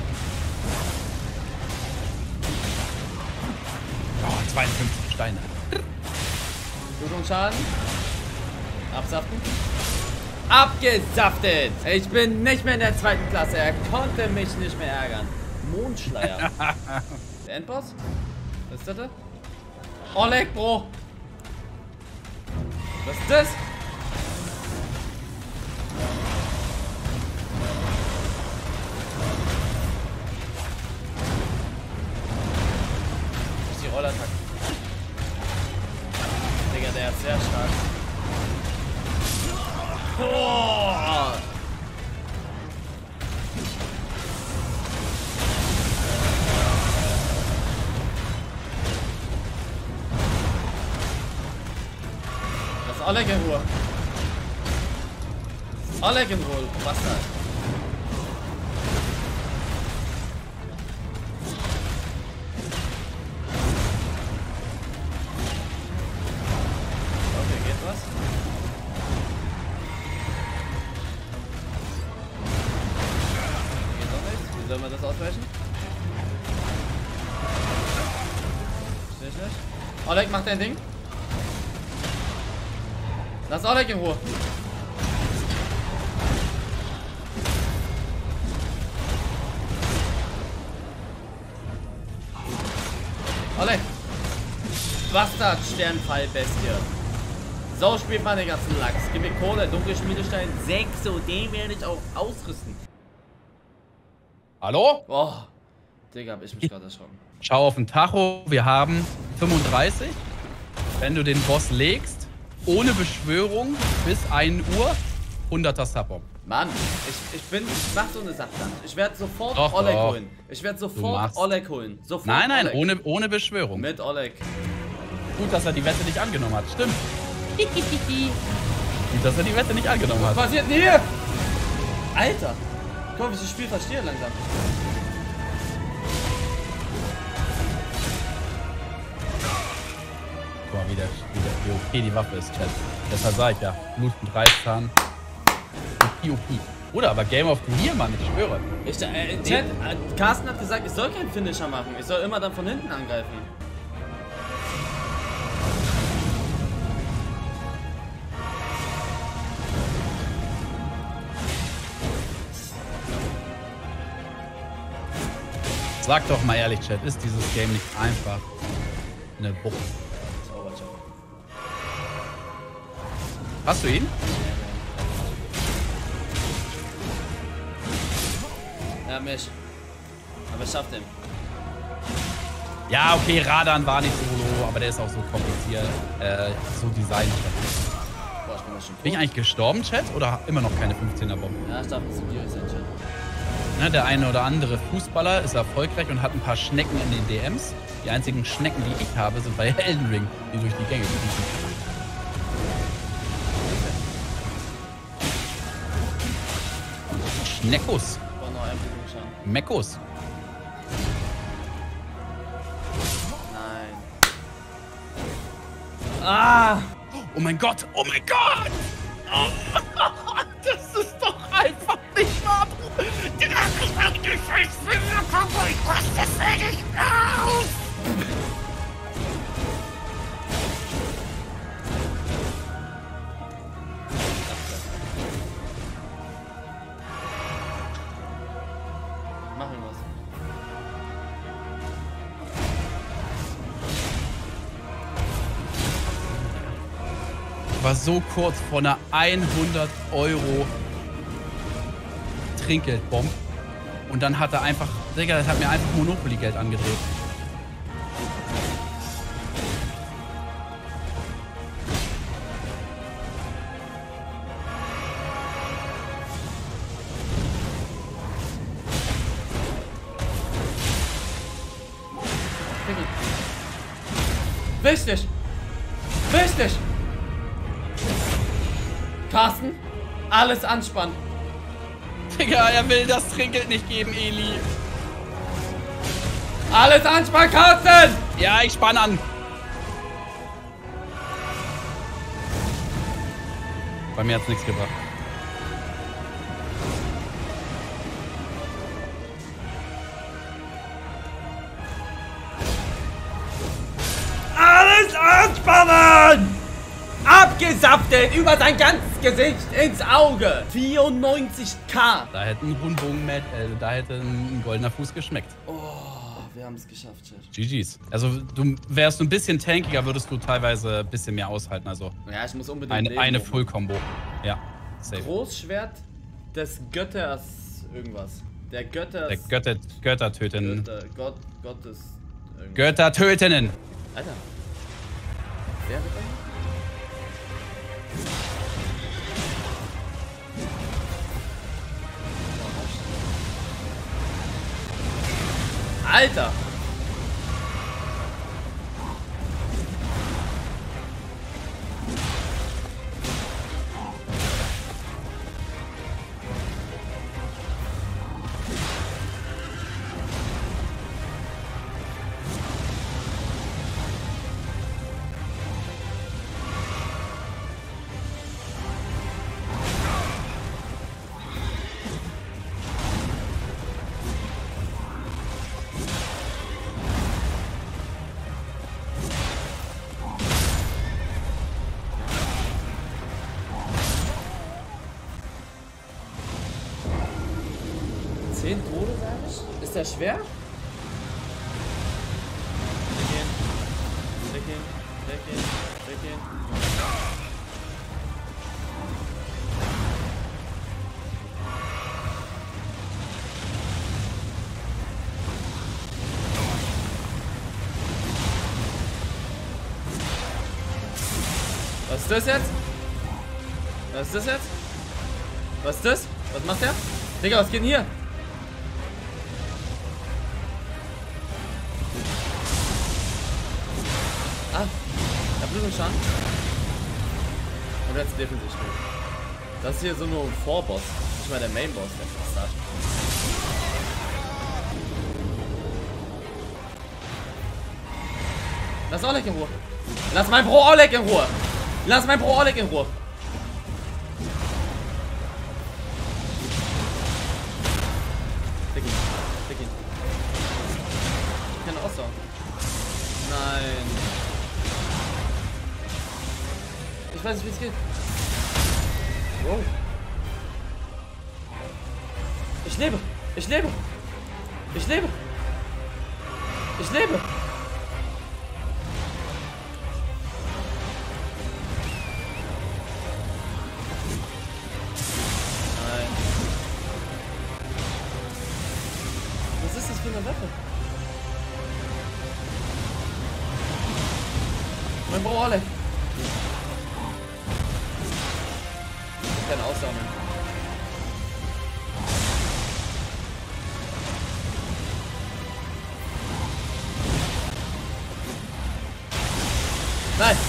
Oh, zweiundfünfzig Steine. Blutungsschaden. Absaften. Abgesaftet! Ich bin nicht mehr in der zweiten Klasse. Er konnte mich nicht mehr ärgern. Mondschleier. Der Endboss? Was ist das? Oleg, Bro! Was ist das? Das ist die Rollattacke. Digga, der ist sehr stark. Oh! Lass Oleg in Ruhe. Lass Oleg in Ruhe, du Bastard. Okay, geht was? Geht doch nichts. Wie soll man das ausweichen? Verstehe ich nicht. Oleg, mach dein Ding. Lass Oleg in Ruhe. Oleg. Bastard, Sternfallbestie. So spielt man den ganzen Lachs. Gib mir Kohle, dunkle Schmiedestein sechs, so den werde ich auch ausrüsten. Hallo? Oh, Digga, hab ich mich gerade erschrocken. Schau auf den Tacho, wir haben fünfunddreißig. Wenn du den Boss legst, ohne Beschwörung bis ein Uhr, hunderter Sub-Bomb. Mann, ich, ich bin, ich mach so eine Sache. Ich werde sofort Doch, Oleg doch. holen. Ich werde sofort Oleg holen. Sofort Nein, nein, Oleg. ohne, ohne Beschwörung. Mit Oleg. Gut, dass er die Wette nicht angenommen hat. Stimmt. Gut, dass er die Wette nicht angenommen Was hat. passiert denn hier? Alter. Guck mal, wie ich das Spiel verstehe langsam. Guck mal, wie, der, wie, der, wie okay die Waffe ist, Chat. Deshalb sag ich ja, blutend Reißzahn. O P, O P. Oder aber Game of the Year, Mann, ich schwöre. Ich, äh, Chat, äh, Carsten hat gesagt, ich soll keinen Finisher machen. Ich soll immer dann von hinten angreifen. Sag doch mal ehrlich, Chat, ist dieses Game nicht einfach eine Wucht? Hast du ihn? Ja, mich. Aber ich schaff den. Ja, okay, Radan war nicht solo, aber der ist auch so kompliziert, äh, so designt. Boah, ich bin da schon tot. Bin ich eigentlich gestorben, Chat? Oder immer noch keine fünfzehner Bomben? Ja, ich darf nicht Security sein, Chat. Ne, der eine oder andere Fußballer ist erfolgreich und hat ein paar Schnecken in den D Ms. Die einzigen Schnecken, die ich habe, sind bei Elden Ring, die durch die Gänge kriechen. Schneckus. Boah, noch ein Blutschaden. Mekkus. Nein. Ah! Oh mein Gott! Oh mein Gott! Oh, das ist doch einfach nicht wahr! Mach irgendwas. War so kurz vor einer hundert Euro Trinkgeldbomb. Und dann hat er einfach, Digga, das hat mir einfach Monopoly-Geld angedreht. Wichtig! Wichtig! Carsten, alles anspannen. Digga, er will das Trinkgeld nicht geben, Eli. Alles anspannen, Carsten! Ja, ich spann an. Bei mir hat's nichts gebracht. Alles anspannen! Abgesaftet über sein ganzes Gesicht ins Auge. vierundneunzigtausend. Da hätte ein Rundbogen, äh, da hätte ein goldener Fuß geschmeckt. Oh, wir haben es geschafft, Chat. G Gs. Also du wärst du ein bisschen tankiger, würdest du teilweise ein bisschen mehr aushalten. Also Ja, ich muss unbedingt eine, leben, eine Junge. Full-Combo. Ja, safe. Großschwert des Götters irgendwas. Der Götters... Der Götter, Götter töten. Götter, Gott, Gottes... irgendwas. Götter tötenen. Alter. Wer wird denn? Alter! zehn Tode, sag ich? Ist der schwer? Weggehen. Weggehen. Weggehen. Weggehen. Was ist das jetzt? Was ist das jetzt? Was ist das? Was macht der? Digga, was geht denn hier? Ah, der Blutungsschaden. Und jetzt defensiv gut. Das ist hier so nur ein Vorboss. Nicht mal der Mainboss, der Bastard. Lass Oleg in Ruhe. Lass mein Bro Oleg in Ruhe. Lass mein Bro Oleg in Ruhe. Fick ihn. Fick ihn. Ich kann aussauen. Nein. Ich weiß nicht, wie es geht. Wow. Ich lebe. Ich lebe. Ich lebe. Ich lebe. Nein. Was ist das für eine Waffe? Mein Brawler. Keine Aussammeln. Nein!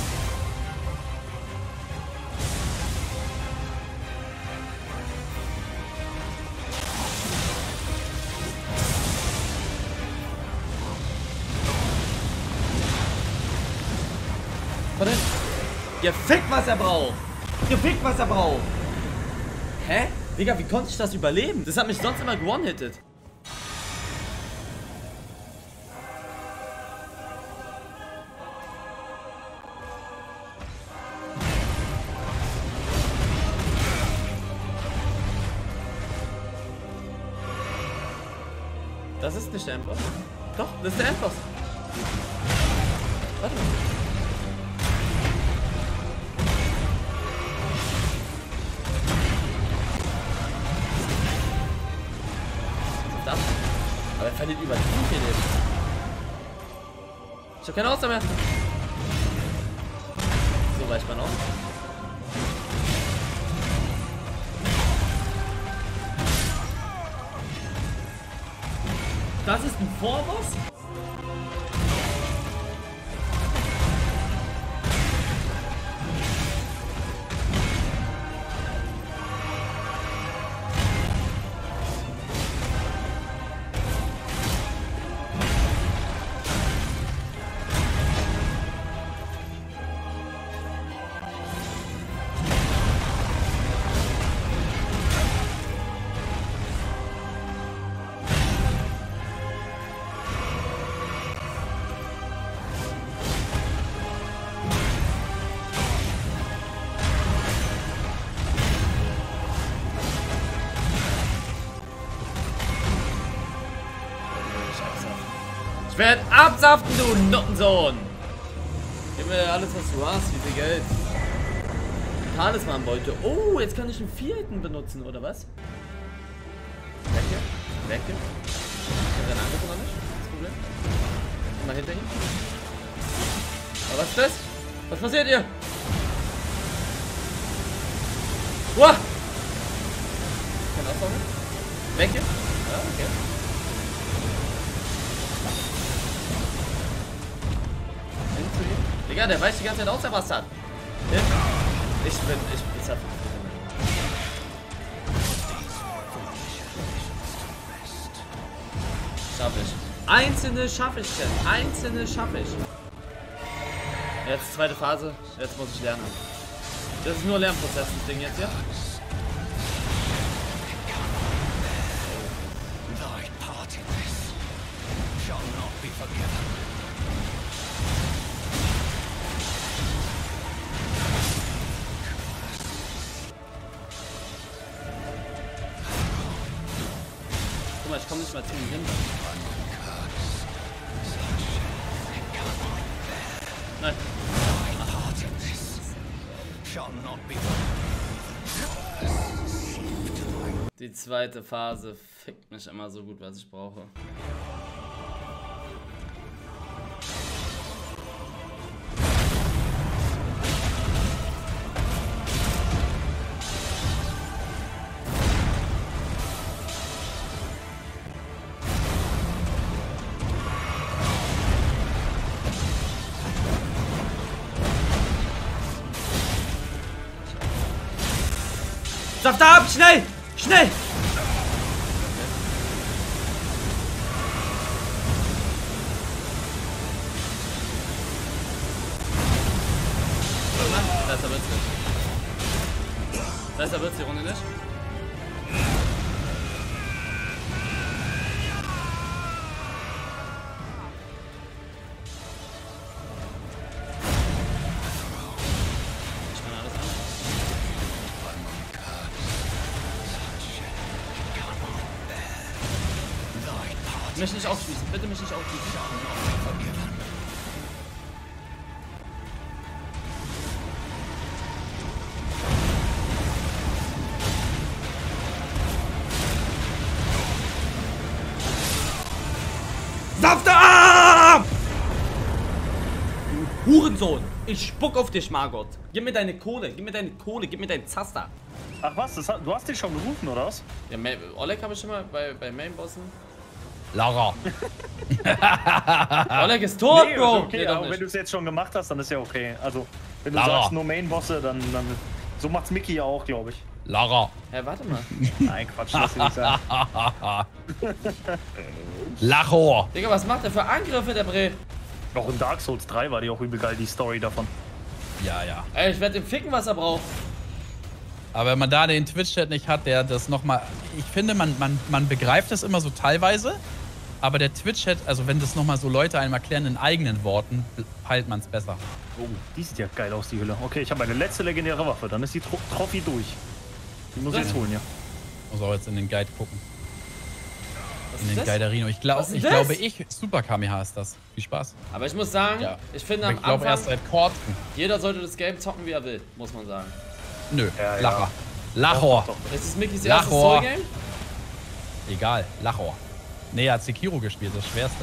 Warte! Ihr fickt, was er braucht! Ihr fickt, was er braucht! Hä? Digga, wie konnte ich das überleben? Das hat mich sonst immer one-hitted. Das ist nicht der Endboss. Doch, das ist der Endboss. Warte mal. Das. Aber er verliert über die hier Leben. Ich hab keine Ausdauer mehr. So weicht man auch. Das ist ein Vorboss? Ich werde absaften, du Nuttensohn! Gib mir alles, was du hast, wie viel Geld. Talismanbeute. Oh, jetzt kann ich einen vierten benutzen, oder was? Wecke, wecke. Ist deine Angriff noch nicht? Das Problem. Mal hinter ihm. Aber was ist das? Was passiert hier? Uah! Keine Ausdauer. Wecke. Ja, okay. Digga, der weicht die ganze Zeit aus, der Bastard. Ich bin, ich bin zerfällt. Schaff ich. Einzelne schaffe ich denn. Einzelne schaffe ich. Jetzt zweite Phase. Jetzt muss ich lernen. Das ist nur Lernprozess, das Ding jetzt hier. Guck mal, ich komme nicht mal zu ihm hin. Nein. Die zweite Phase fickt mich immer so gut, was ich brauche. Saft ab! Schnell! Schnell! Besser wird's nicht. Besser wird's die Runde nicht. Mich nicht aufschließen, bitte mich nicht aufschließen. Safte ab! Du Hurensohn! Ich spuck auf dich, Margot. Gib mir deine Kohle, gib mir deine Kohle, gib mir deinen Zaster. Ach was, das hat, du hast dich schon gerufen, oder was? Ja, Oleg habe ich schon mal bei, bei Mainbossen. Lara. Oleg ist tot, nee, Bro! Ist okay, nee, aber wenn du es jetzt schon gemacht hast, dann ist ja okay. Also, wenn du Lara. sagst nur Main-Bosse, dann, dann... So macht's Mickey ja auch, glaube ich. Lara. Hä, warte mal. Nein, Quatsch, lass ihn nicht sagen. Lachor. Digga, was macht er für Angriffe, der Bre? Auch in Dark Souls drei war die auch übel geil, die Story davon. Ja, ja. Ey, ich werde ihm ficken, was er braucht. Aber wenn man da den Twitch-Chat nicht hat, der das nochmal... Ich finde, man, man, man begreift das immer so teilweise, aber der Twitch-Chat, also wenn das nochmal so Leute einem erklären in eigenen Worten, peilt man es besser. Oh, die sieht ja geil aus, die Hülle. Okay, ich habe meine letzte legendäre Waffe, dann ist die Tro Trophy durch. Die muss ich jetzt holen, ja. Muss auch jetzt in den Guide gucken. Was In ist den das? Guiderino. Ich, glaub, Was ist ich das? glaube, ich... Super Kamehameha ist das. Viel Spaß. Aber ich muss sagen, Ja. ich finde Aber am ich glaube Anfang, erst seit Korten. jeder sollte das Game zocken, wie er will, muss man sagen. Nö, Ja, ja. Lacher. Lachor. Das ist Mickys erstes Lachor. Soul-Game? Egal, Lachor. Nee, er hat Sekiro gespielt, das Schwerste.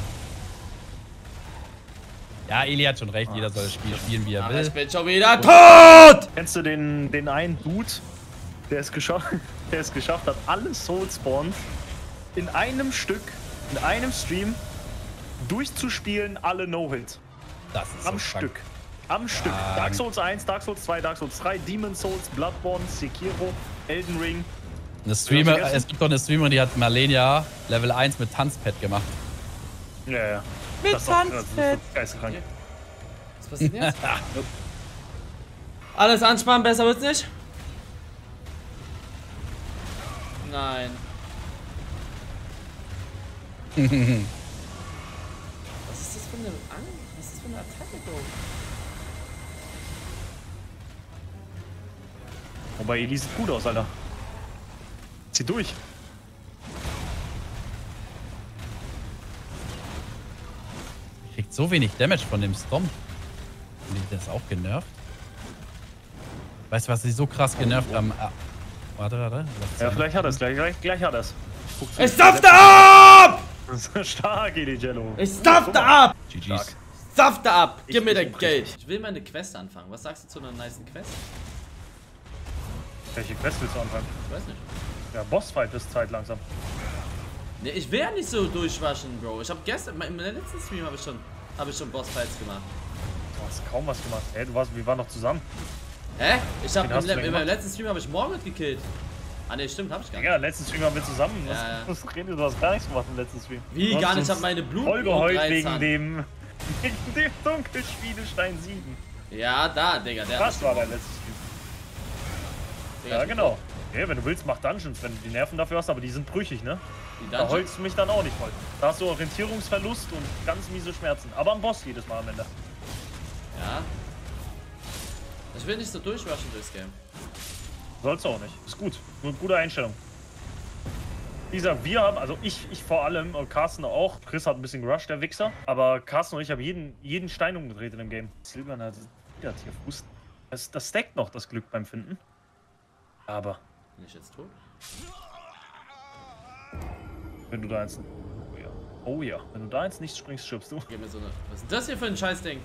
Ja, Eli hat schon recht, jeder soll das Spiel spielen, wie er Aber will. ich bin schon wieder tot! Kennst du den, den einen Dude, der es, geschafft, der es geschafft hat, alle Soul-Spawns in einem Stück, in einem Stream durchzuspielen, alle No-Hits? Das ist Am so krank. Stück. Am Stück. Ah, Dark Souls eins, Dark Souls zwei, Dark Souls drei, Demon's Souls, Bloodborne, Sekiro, Elden Ring. Eine Streamer, vergessen? es gibt doch eine Streamerin, die hat Malenia Level eins mit Tanzpad gemacht. Ja, ja. Mit Das ist doch- das ist Tanzpad. doch geisteskrank. Was passiert jetzt? Alles anspannen, besser wird's nicht? Nein. Was ist das für eine Angst? Was ist das für eine Attacke, Bro? Wobei, Eli sieht gut aus, Alter. Zieh durch. Kriegt so wenig Damage von dem Stomp. Haben die das auch genervt? Weißt du, was sie so krass genervt haben? Ah, warte, warte. Ja, vielleicht hat er es. Gleich, gleich, gleich hat er es. Ich safte ab! Stark, Eli Jello. Ich safte ab! G Gs. Safte ab! Gib Ich- mir ich dein such Geld. Ich will meine Quest anfangen. Was sagst du zu einer nice Quest? Welche Quest willst du anfangen? Ich weiß nicht. Ja, Bossfight ist Zeit langsam. Ne, ich will ja nicht so durchwaschen, Bro. Ich habe gestern, in meinem letzten Stream habe ich schon, habe ich schon Bossfights gemacht. Du hast kaum was gemacht. Hey, du warst, wir waren noch zusammen. Hä? Ich habe Wen hast in, du denn in meinem gemacht? letzten Stream habe ich Morgoth gekillt. Ah ne, stimmt, habe ich gar nicht. Ja, letzten Stream waren wir zusammen. Was, Ja, ja. was redest du? Du hast gar nichts gemacht im letzten Stream. Wie Du hast gar nicht? Ich uns habe meine Blut voll geheult und wegen Dreizahn. dem, wegen dem Dunkelschmiedestein sieben. Ja, da, Digga. Der Was hat war mich dein letztes Stream? Digga, Ja, ich- genau. Okay, wenn du willst, mach Dungeons, wenn du die Nerven dafür hast, aber die sind brüchig, ne? Die Da Dungeons? heulst du mich dann auch nicht voll. Da hast du Orientierungsverlust und ganz miese Schmerzen. Aber am Boss jedes Mal am Ende. Ja. Ich will nicht so durchwaschen durchs Game. Sollst du auch nicht. Ist gut. Nur eine gute Einstellung. Wie gesagt, wir haben, also ich, ich vor allem und Carsten auch. Chris hat ein bisschen gerusht, der Wichser. Aber Carsten und ich haben jeden, jeden Stein umgedreht in dem Game. Silberner Fuß. Das, das stackt noch das Glück beim Finden. Aber Bin ich jetzt tot? wenn du da eins. Oh ja. Oh ja. Wenn du da eins nicht springst, stirbst du. Gib mir so eine. Was ist das hier für ein Scheißding?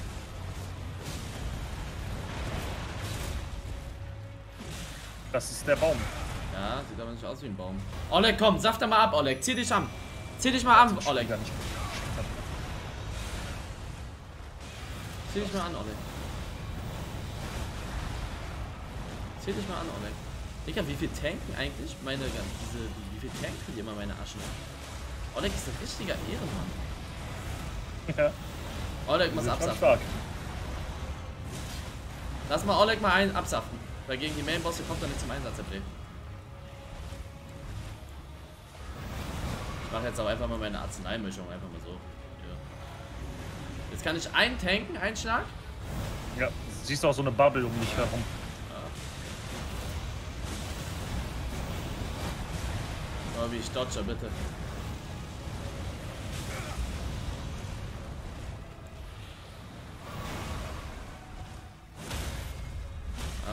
Das ist der Baum. Ja, sieht aber nicht aus wie ein Baum. Oleg, komm, saft da mal ab, Oleg. Zieh dich an. Zieh dich mal an, Oleg. Gar nicht. Zieh dich mal an, Oleg. Zieh dich mal an, Oleg. Digga, wie viel tanken eigentlich meine diese. Wie viel tanken die immer meine Aschen? Oleg ist ein richtiger Ehrenmann. Ja. Oleg Die muss sind schon absaften. stark. Lass mal Oleg mal einen absaften. Weil gegen die Main-Bosse kommt er nicht zum Einsatz, der Play. Ich mache jetzt auch einfach mal meine Arzneimischung, einfach mal so. Ja. Jetzt kann ich einen tanken, einen Schlag. Ja. Siehst du auch so eine Bubble um dich herum. Oh, wie ich dodge, bitte.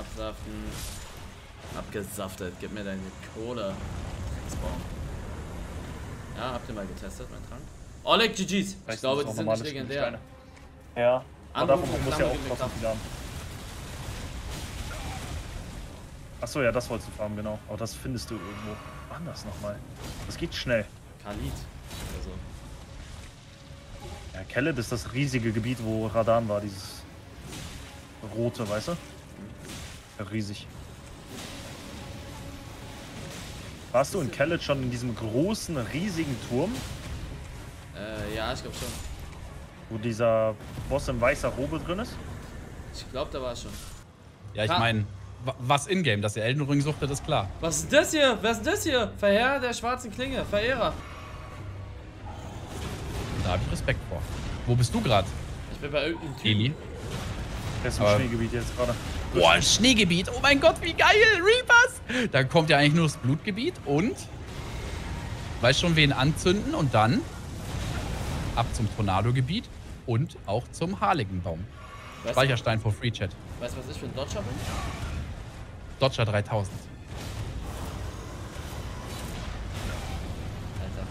Absaften. Abgesaftet. Gib mir deine Kohle. Drecksbaum. Ja, habt ihr mal getestet, mein Trank? Oleg G Gs. Ich glaube, die sind nicht legendär. Ja, aber davon muss ja auch trotzdem viel haben. Achso, ja, das wolltest du farmen, genau. Aber das findest du irgendwo anders nochmal. Das geht schnell. Khalid. Also. Ja, Kellet ist das riesige Gebiet, wo Radan war, dieses rote, weißt du? Ja, riesig. Warst du in Kellet schon in diesem großen, riesigen Turm? Äh, ja, ich glaube schon. Wo dieser Boss in weißer Robe drin ist? Ich glaube, da war schon. Ja, ich meine, was in-game, dass ihr Elden Ring suchtet, ist klar. Was ist das hier? Was ist das hier? Verheerer der schwarzen Klinge. Verehrer. Da habe ich Respekt vor. Wo bist du gerade? Ich bin bei irgendeinem Typ. Eli? Der ist im Aber Schneegebiet jetzt gerade. Boah, ein Schneegebiet. Oh mein Gott, wie geil. Reapers. Da kommt ja eigentlich nur das Blutgebiet und weiß schon, wen anzünden und dann ab zum Tornado-Gebiet und auch zum Harligenbaum. Weißt Speicherstein for Free Chat. Weißt du, was ich für ein Dodger bin? Dodger dreitausend. Alter.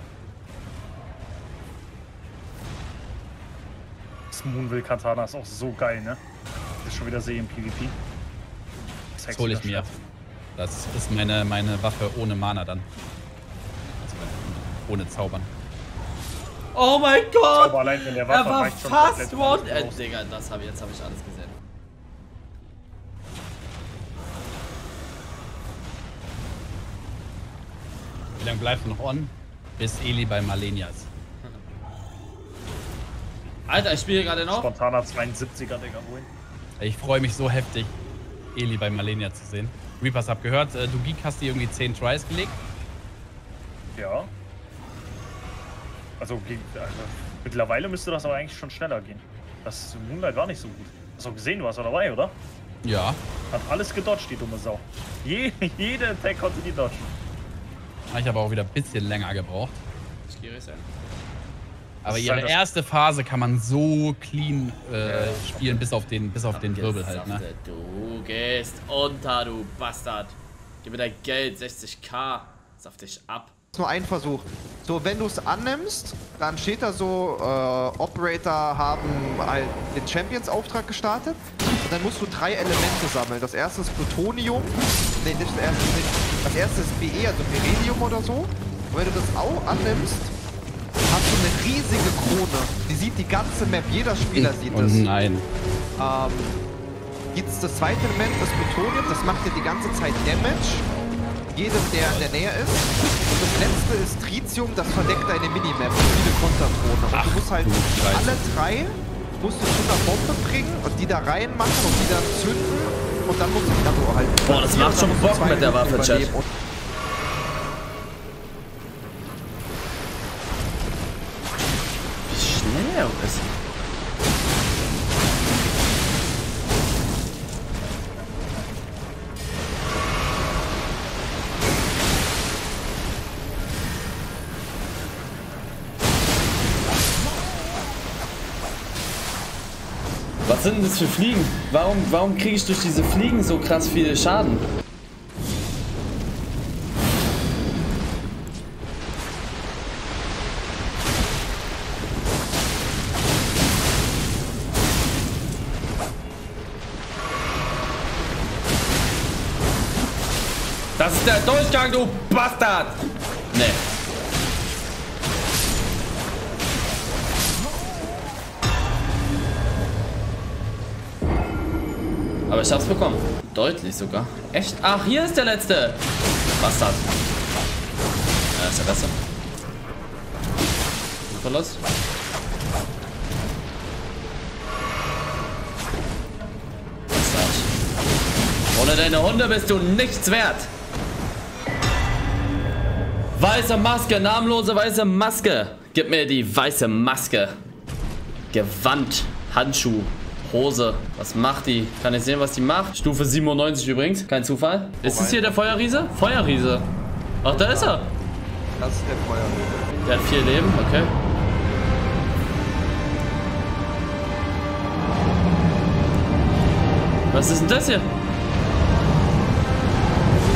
Das Moonville Katana ist auch so geil, ne? Das ist schon wieder sehe im PvP. Das, Das hole ich mir. Das ist meine, meine Waffe ohne Mana dann. Also ohne Zaubern. Oh mein Gott! Aber allein wenn der Er Waffe war reicht schon fast komplett one. Äh, raus. Digga, das hab ich, jetzt habe ich alles gesehen. Wie lange bleibst du noch on? Bis Eli bei Malenia ist. Alter, ich spiele gerade noch. Spontaner zweiundsiebziger, Digga, wohin? Ich freue mich so heftig, Eli bei Malenia zu sehen. Reapers, hab gehört, du Geek hast dir irgendwie zehn Tries gelegt. Ja. Also, also mittlerweile müsste das aber eigentlich schon schneller gehen. Das Moonlight war nicht so gut. Hast du gesehen, du warst doch dabei, oder? Ja. Hat alles gedodged, die dumme Sau. Je, jede Attack konnte die dodgen. Ich habe auch wieder ein bisschen länger gebraucht. Ich gehe sein. Aber ist ihre halt das- erste Phase kann man so clean äh, spielen, bis auf den, bis auf den Wirbel halt, ne? Du gehst unter, du Bastard. Gib mir dein Geld, sechzigtausend. Saft dich ab. Nur ein Versuch. So, wenn du es annimmst, dann steht da so, äh, Operator haben halt den Champions-Auftrag gestartet. Und dann musst du drei Elemente sammeln. Das erste ist Plutonium. Nee, nicht das erste, nicht. Das erste ist B E, also Beryllium oder so. Und wenn du das auch annimmst, hast du eine riesige Krone. Die sieht die ganze Map. Jeder Spieler sieht Oh das. nein. Ähm, jetzt das zweite Element, das Plutonium, das macht dir die ganze Zeit Damage. Jedem, der in der Nähe ist. Und das letzte ist Tritium, das verdeckt deine Minimap. Viele Konterdrohne. Und Ach, du musst halt du Scheiße. alle drei musst du zu einer Bombe bringen und die da reinmachen und die dann zünden. Und dann musst du die also halt. Boah, das macht schon dann musst du Bock zwei mit der Minuten Waffe, Chat. überleben. Und Wie schnell er ist. Was sind denn das für Fliegen? Warum, warum kriege ich durch diese Fliegen so krass viel Schaden? Das ist der Durchgang, du Bastard! Nee. Aber ich hab's bekommen. Deutlich sogar. Echt? Ach, hier ist der letzte. Bastard. Ja, ist der beste. Verlust. Bastard. Ohne deine Hunde bist du nichts wert. Weiße Maske, namenlose weiße Maske. Gib mir die weiße Maske. Gewand, Handschuh, Hose. Was macht die? Kann ich sehen, was die macht? Stufe siebenundneunzig übrigens. Kein Zufall. Ist es hier der Feuerriese? Feuerriese. Ach, da ist er. das ist der Feuerriese. Der hat vier Leben, okay. Was ist denn das hier?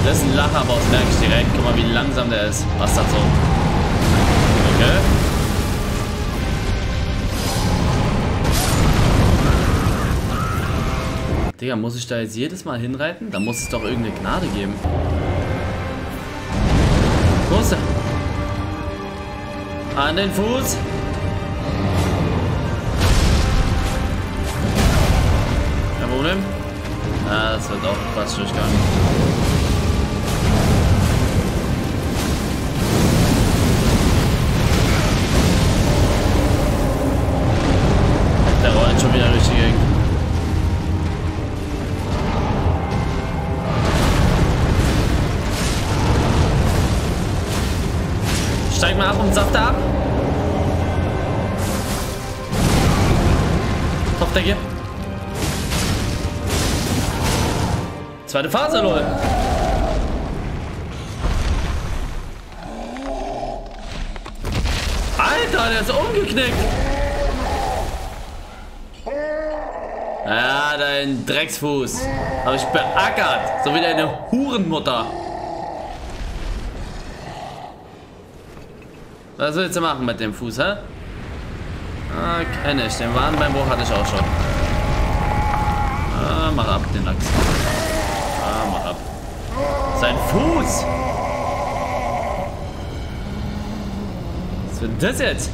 Das ist ein Lacherboss, merke ich direkt. Guck mal, wie langsam der ist. Was das so? Okay. Digga, muss ich da jetzt jedes Mal hinreiten? Da muss es doch irgendeine Gnade geben. Wo ist er? An den Fuß. Kein Problem. Ah, das wird auch fast durchgegangen. Der rollt schon wieder richtig gegen. Steig mal ab und Saft ab. Kopfdecke. Zweite Phase, lol. Alter, der ist umgeknickt. Ja, dein Drecksfuß. Hab ich beackert. So wie deine Hurenmutter. Was willst du machen mit dem Fuß, hä? Ah, kenn ich. Den Wadenbeinbruch hatte ich auch schon. Ah, mach ab den Lachs. Ah, mach ab. Sein Fuß! Was wird denn das jetzt?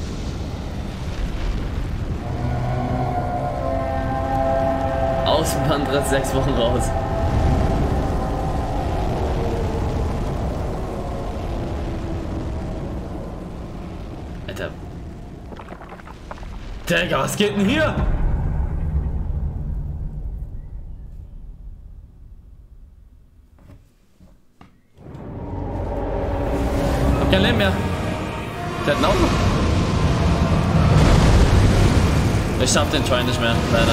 Außenbandriss sechs Wochen raus. Alter. Digga, was geht denn hier? Hab kein Leben mehr. Der hat ein Auto. Ich schaff den Try nicht mehr, leider.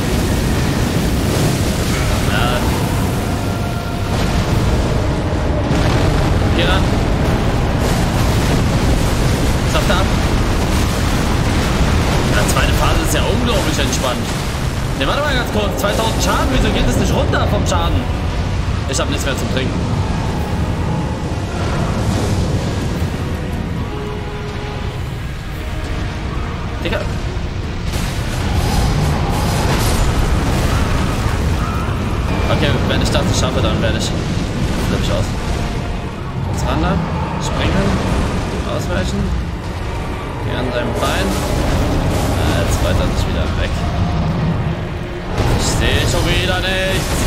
Ja. Geh ran. Saft ab. Ja, zweite Phase ist ja unglaublich entspannt. Ne, warte mal ganz kurz. zweitausend Schaden, wieso geht es nicht runter vom Schaden? Ich hab nichts mehr zum Trinken. Digga. Okay, wenn ich das nicht schaffe, dann werde ich flipp ich aus. Jetzt ran da. Springen. Ausweichen. Geh an seinem Bein. Ah, jetzt weiter nicht wieder weg. Ich sehe schon wieder nichts.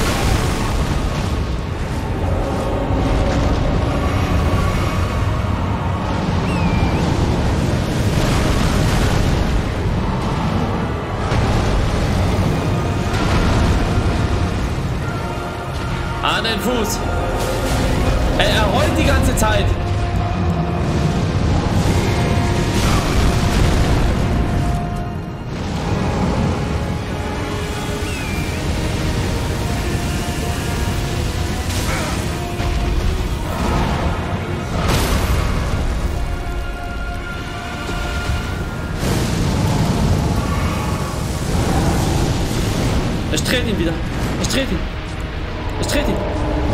An den Fuß. Er, er heult die ganze Zeit. Ich trete ihn wieder. Ich trete ihn. Ich trete ihn.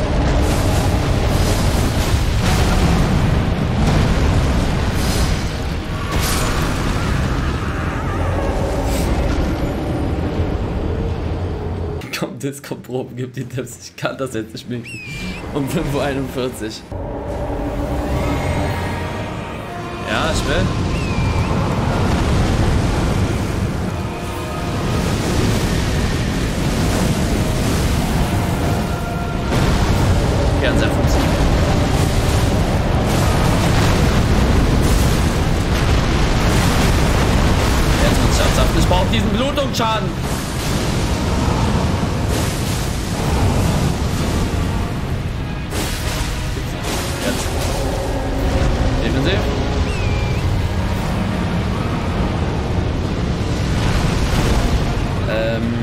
Komm, Disco-Proben, gib die Tipps. Ich kann das jetzt nicht mehr. Um fünf Uhr einundvierzig. Ja, ich will. An seinem Fuß. Jetzt wird's ernsthaft. Ich brauche diesen Blutungsschaden. Jetzt. Defensiv. Ähm.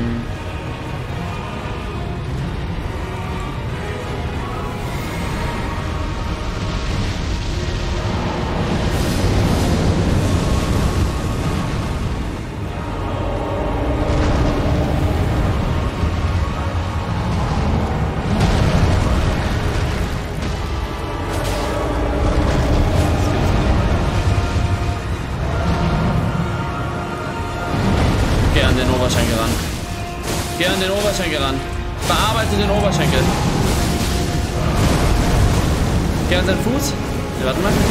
den Oberschenkel ran. Bearbeite den Oberschenkel. Geh an seinen Fuß. Ja, warte mal.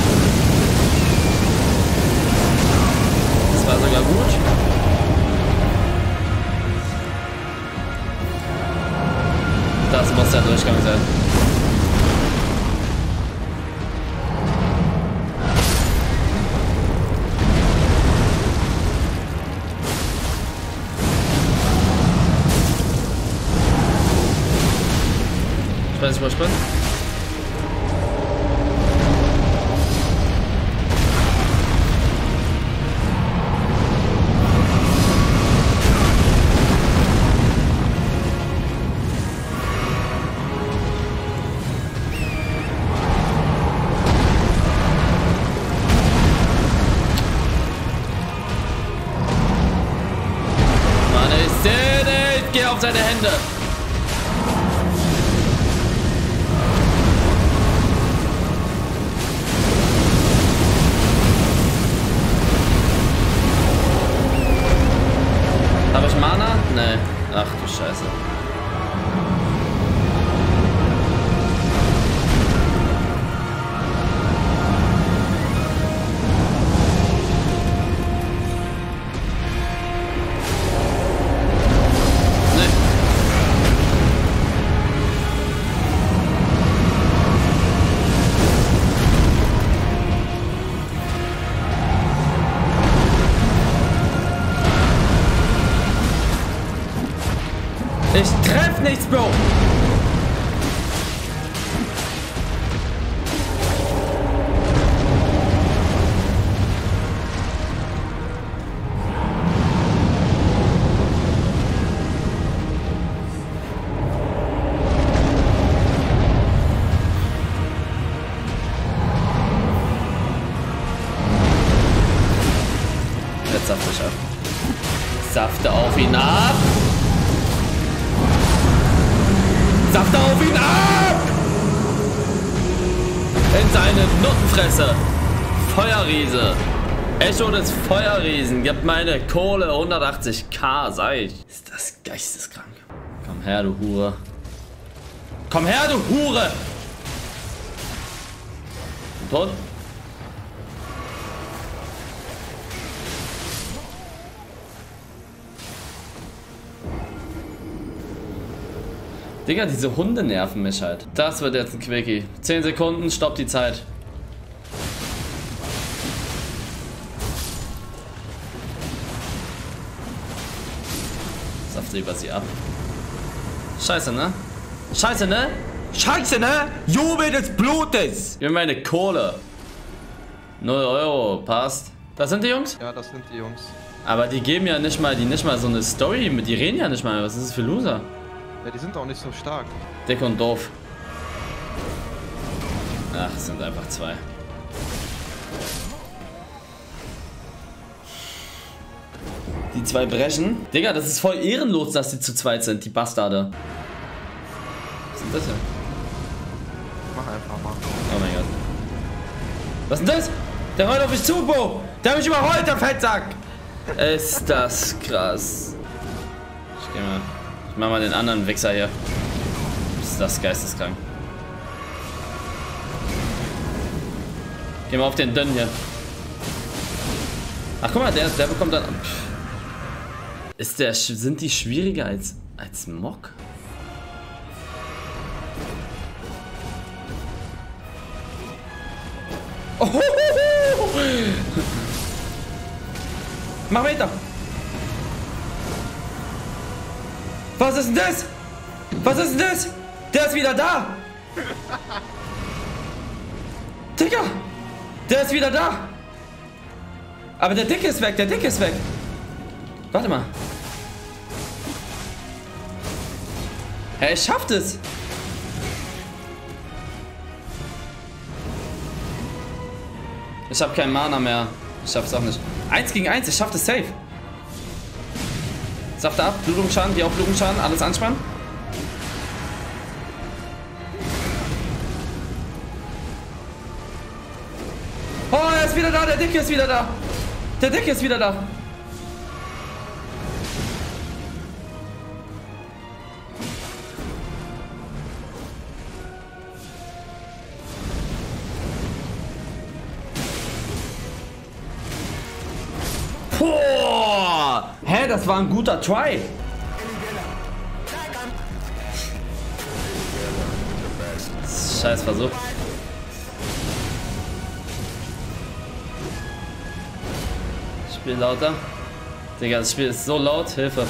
Das war sogar gut. Das muss der Durchgang sein. Sprint, Sprint, Sprint. Mann, ich seh nicht! Geh auf seine Hände! Habe ich Mana? Nee. Ach du Scheiße. Nee. Ich treff nichts, Bro! Jetzt saft ich ab. Safte auf ihn ab! Saft auf ihn ab! In seine Nuttenfresse! Feuerriese! Echo des Feuerriesen! Gib meine Kohle! hundertachtzig K, sag ich! Ist das geisteskrank? Komm her, du Hure! Komm her, du Hure! Tot? Digga, diese Hunde nerven mich halt. Das wird jetzt ein Quickie. zehn Sekunden, stopp die Zeit. Saft über sie ab. Scheiße, ne? Scheiße, ne? Scheiße, ne? Jubel des Blutes! Gib mir meine Kohle. null Euro, passt. Das sind die Jungs? Ja, das sind die Jungs. Aber die geben ja nicht mal, die nicht mal so eine Story mit, die reden ja nicht mal. Was ist das für Loser? Ja, die sind auch nicht so stark. Dick und doof. Ach, es sind einfach zwei. Die zwei brechen. Digga, das ist voll ehrenlos, dass die zu zweit sind, die Bastarde. Was ist denn das hier? Mach einfach mal. Oh mein Gott. Was ist denn das? Der rollt auf mich zu, Bo! Der hat mich überrollt, der Fettsack! Ist das krass. Ich geh mal. Ich mach mal den anderen Wichser hier. Ist das geisteskrank. Geh mal auf den dünnen hier. Ach guck mal, der, der bekommt dann. Pff. Ist der. Sind die schwieriger als. als Mock? Oh, mach weiter! Was ist denn das? Was ist denn das? Der ist wieder da! Digga! Der ist wieder da! Aber der Dicke ist weg, der Dicke ist weg! Warte mal. Hey, ich schaff das! Ich hab keinen Mana mehr. Ich schaff's auch nicht. Eins gegen eins, ich schaff das safe. Saft ab, Blutungsschaden, die auch Blutungsschaden, alles anspannen. Oh, er ist wieder da, der Dicke ist wieder da. Der Dicke ist wieder da. Hä, das war ein guter Try. Scheiß Versuch. Spiel lauter. Digga, das Spiel ist so laut. Hilfe.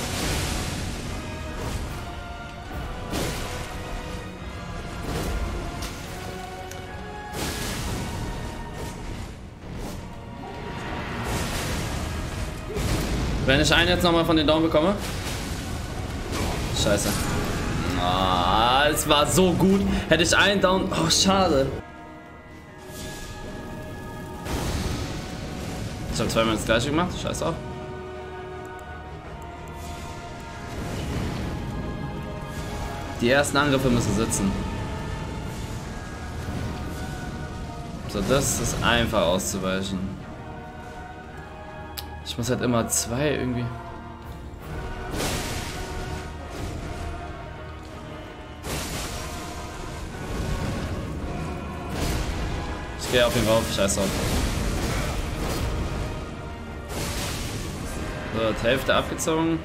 Wenn ich einen jetzt nochmal von den Down bekomme. Scheiße. Ah, es war so gut. Hätte ich einen Down. Oh, schade. Ich habe zweimal das gleiche gemacht. Scheiß auf. Die ersten Angriffe müssen sitzen. So, das ist einfach auszuweichen. Ich muss halt immer zwei irgendwie. Ich gehe auf ihn rauf, scheiß auf. So, die Hälfte abgezogen.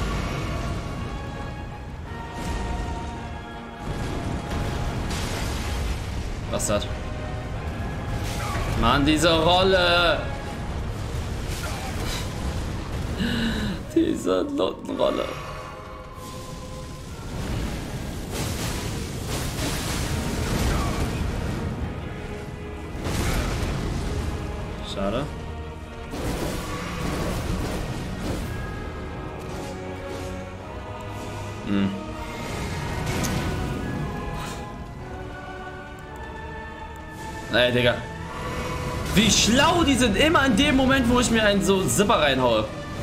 Was hat? Mann, diese Rolle! Diese Nottenrolle. Schade. Hm. Ey, Digga. Wie schlau die sind immer in dem Moment, wo ich mir einen so Zipper reinhaue.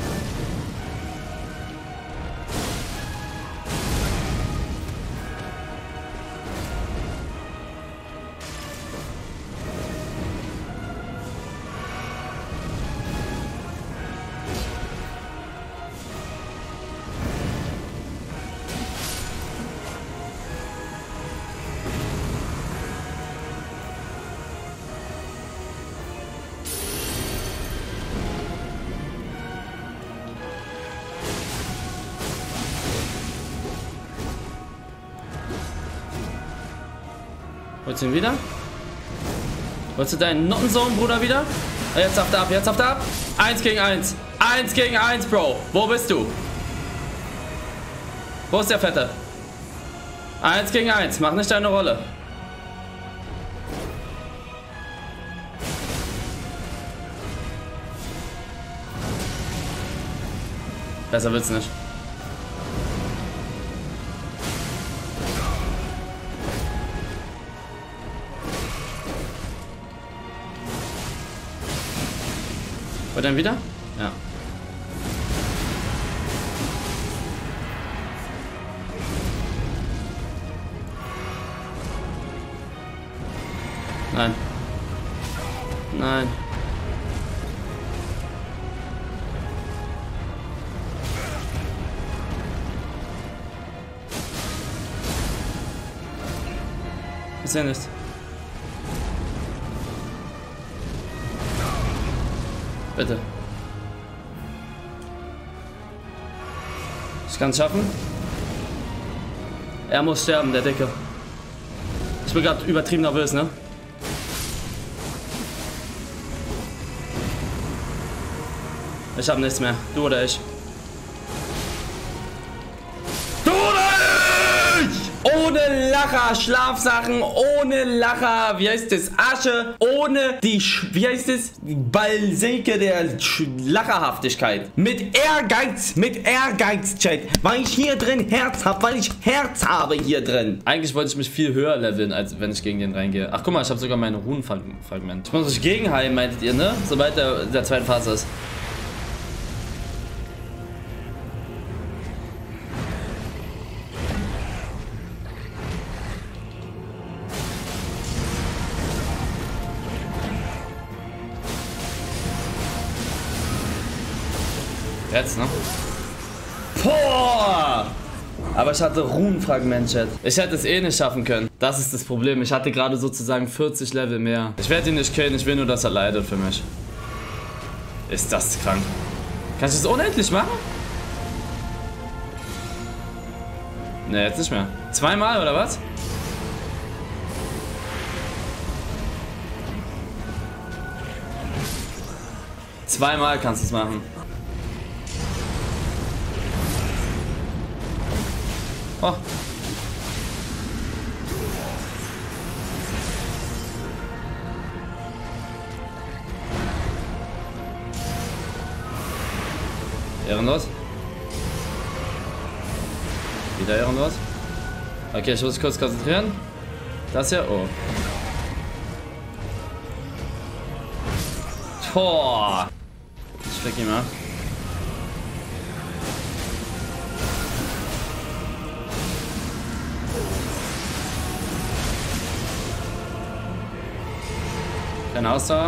Holst du ihn wieder? Holst du deinen Nottensohn, Bruder, wieder? Jetzt auf der ab, jetzt auf der ab. Eins gegen eins. Eins gegen eins, Bro. Wo bist du? Wo ist der Fette? Eins gegen eins. Mach nicht deine Rolle. Besser wird's nicht. Und dann wieder? Ja. Nein. Nein. Ist ja nichts. Bitte. Ich kann es schaffen. Er muss sterben, der Dicke. Ich bin gerade übertrieben nervös, ne? Ich habe nichts mehr. Du oder ich. Du oder ich! Ohne Lacher, Schlafsachen, ohne Lacher, wie heißt das? Asche, ohne die, Sch wie heißt das? Balseke der Sch Lacherhaftigkeit. Mit Ehrgeiz, mit Ehrgeiz, Chat. Weil ich hier drin Herz habe, weil ich Herz habe hier drin. Eigentlich wollte ich mich viel höher leveln, als wenn ich gegen den reingehe. Ach, guck mal, ich habe sogar meine Runenfragmente. Ich muss mich gegenheilen, meintet ihr, ne? Sobald der, der zweite Phase ist. Jetzt, ne? Boah! Aber ich hatte Runenfragment, Chat. Ich hätte es eh nicht schaffen können. Das ist das Problem. Ich hatte gerade sozusagen vierzig Level mehr. Ich werde ihn nicht killen. Ich will nur, dass er leidet für mich. Ist das krank. Kann ich das unendlich machen? Ne, jetzt nicht mehr. Zweimal oder was? Zweimal kannst du es machen. Oh. Ehrenlos. Wieder ehrenlos. Okay, ich muss mich kurz konzentrieren. Das hier, oh. Tor. Ich flick ihn mal. Keine Ausdauer.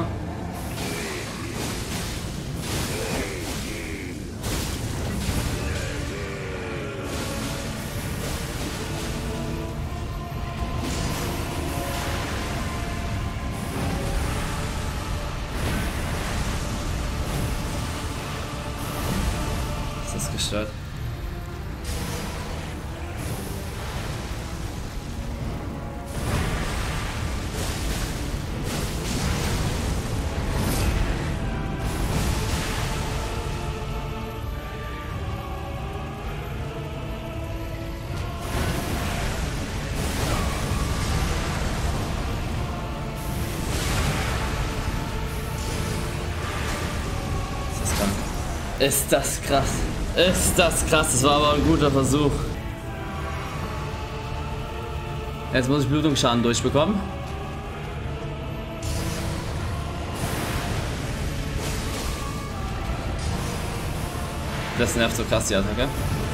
Ist das gestört? Ist das krass. Ist das krass. Das war aber ein guter Versuch. Jetzt muss ich Blutungsschaden durchbekommen. Das nervt so krass, die Attacke.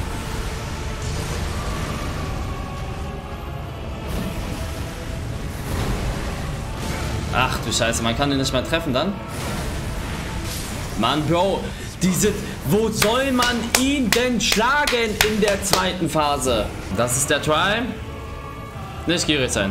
Ach du Scheiße, man kann ihn nicht mehr treffen dann. Mann, Bro. Diese, wo soll man ihn denn schlagen in der zweiten Phase? Das ist der Try. Nicht gierig sein.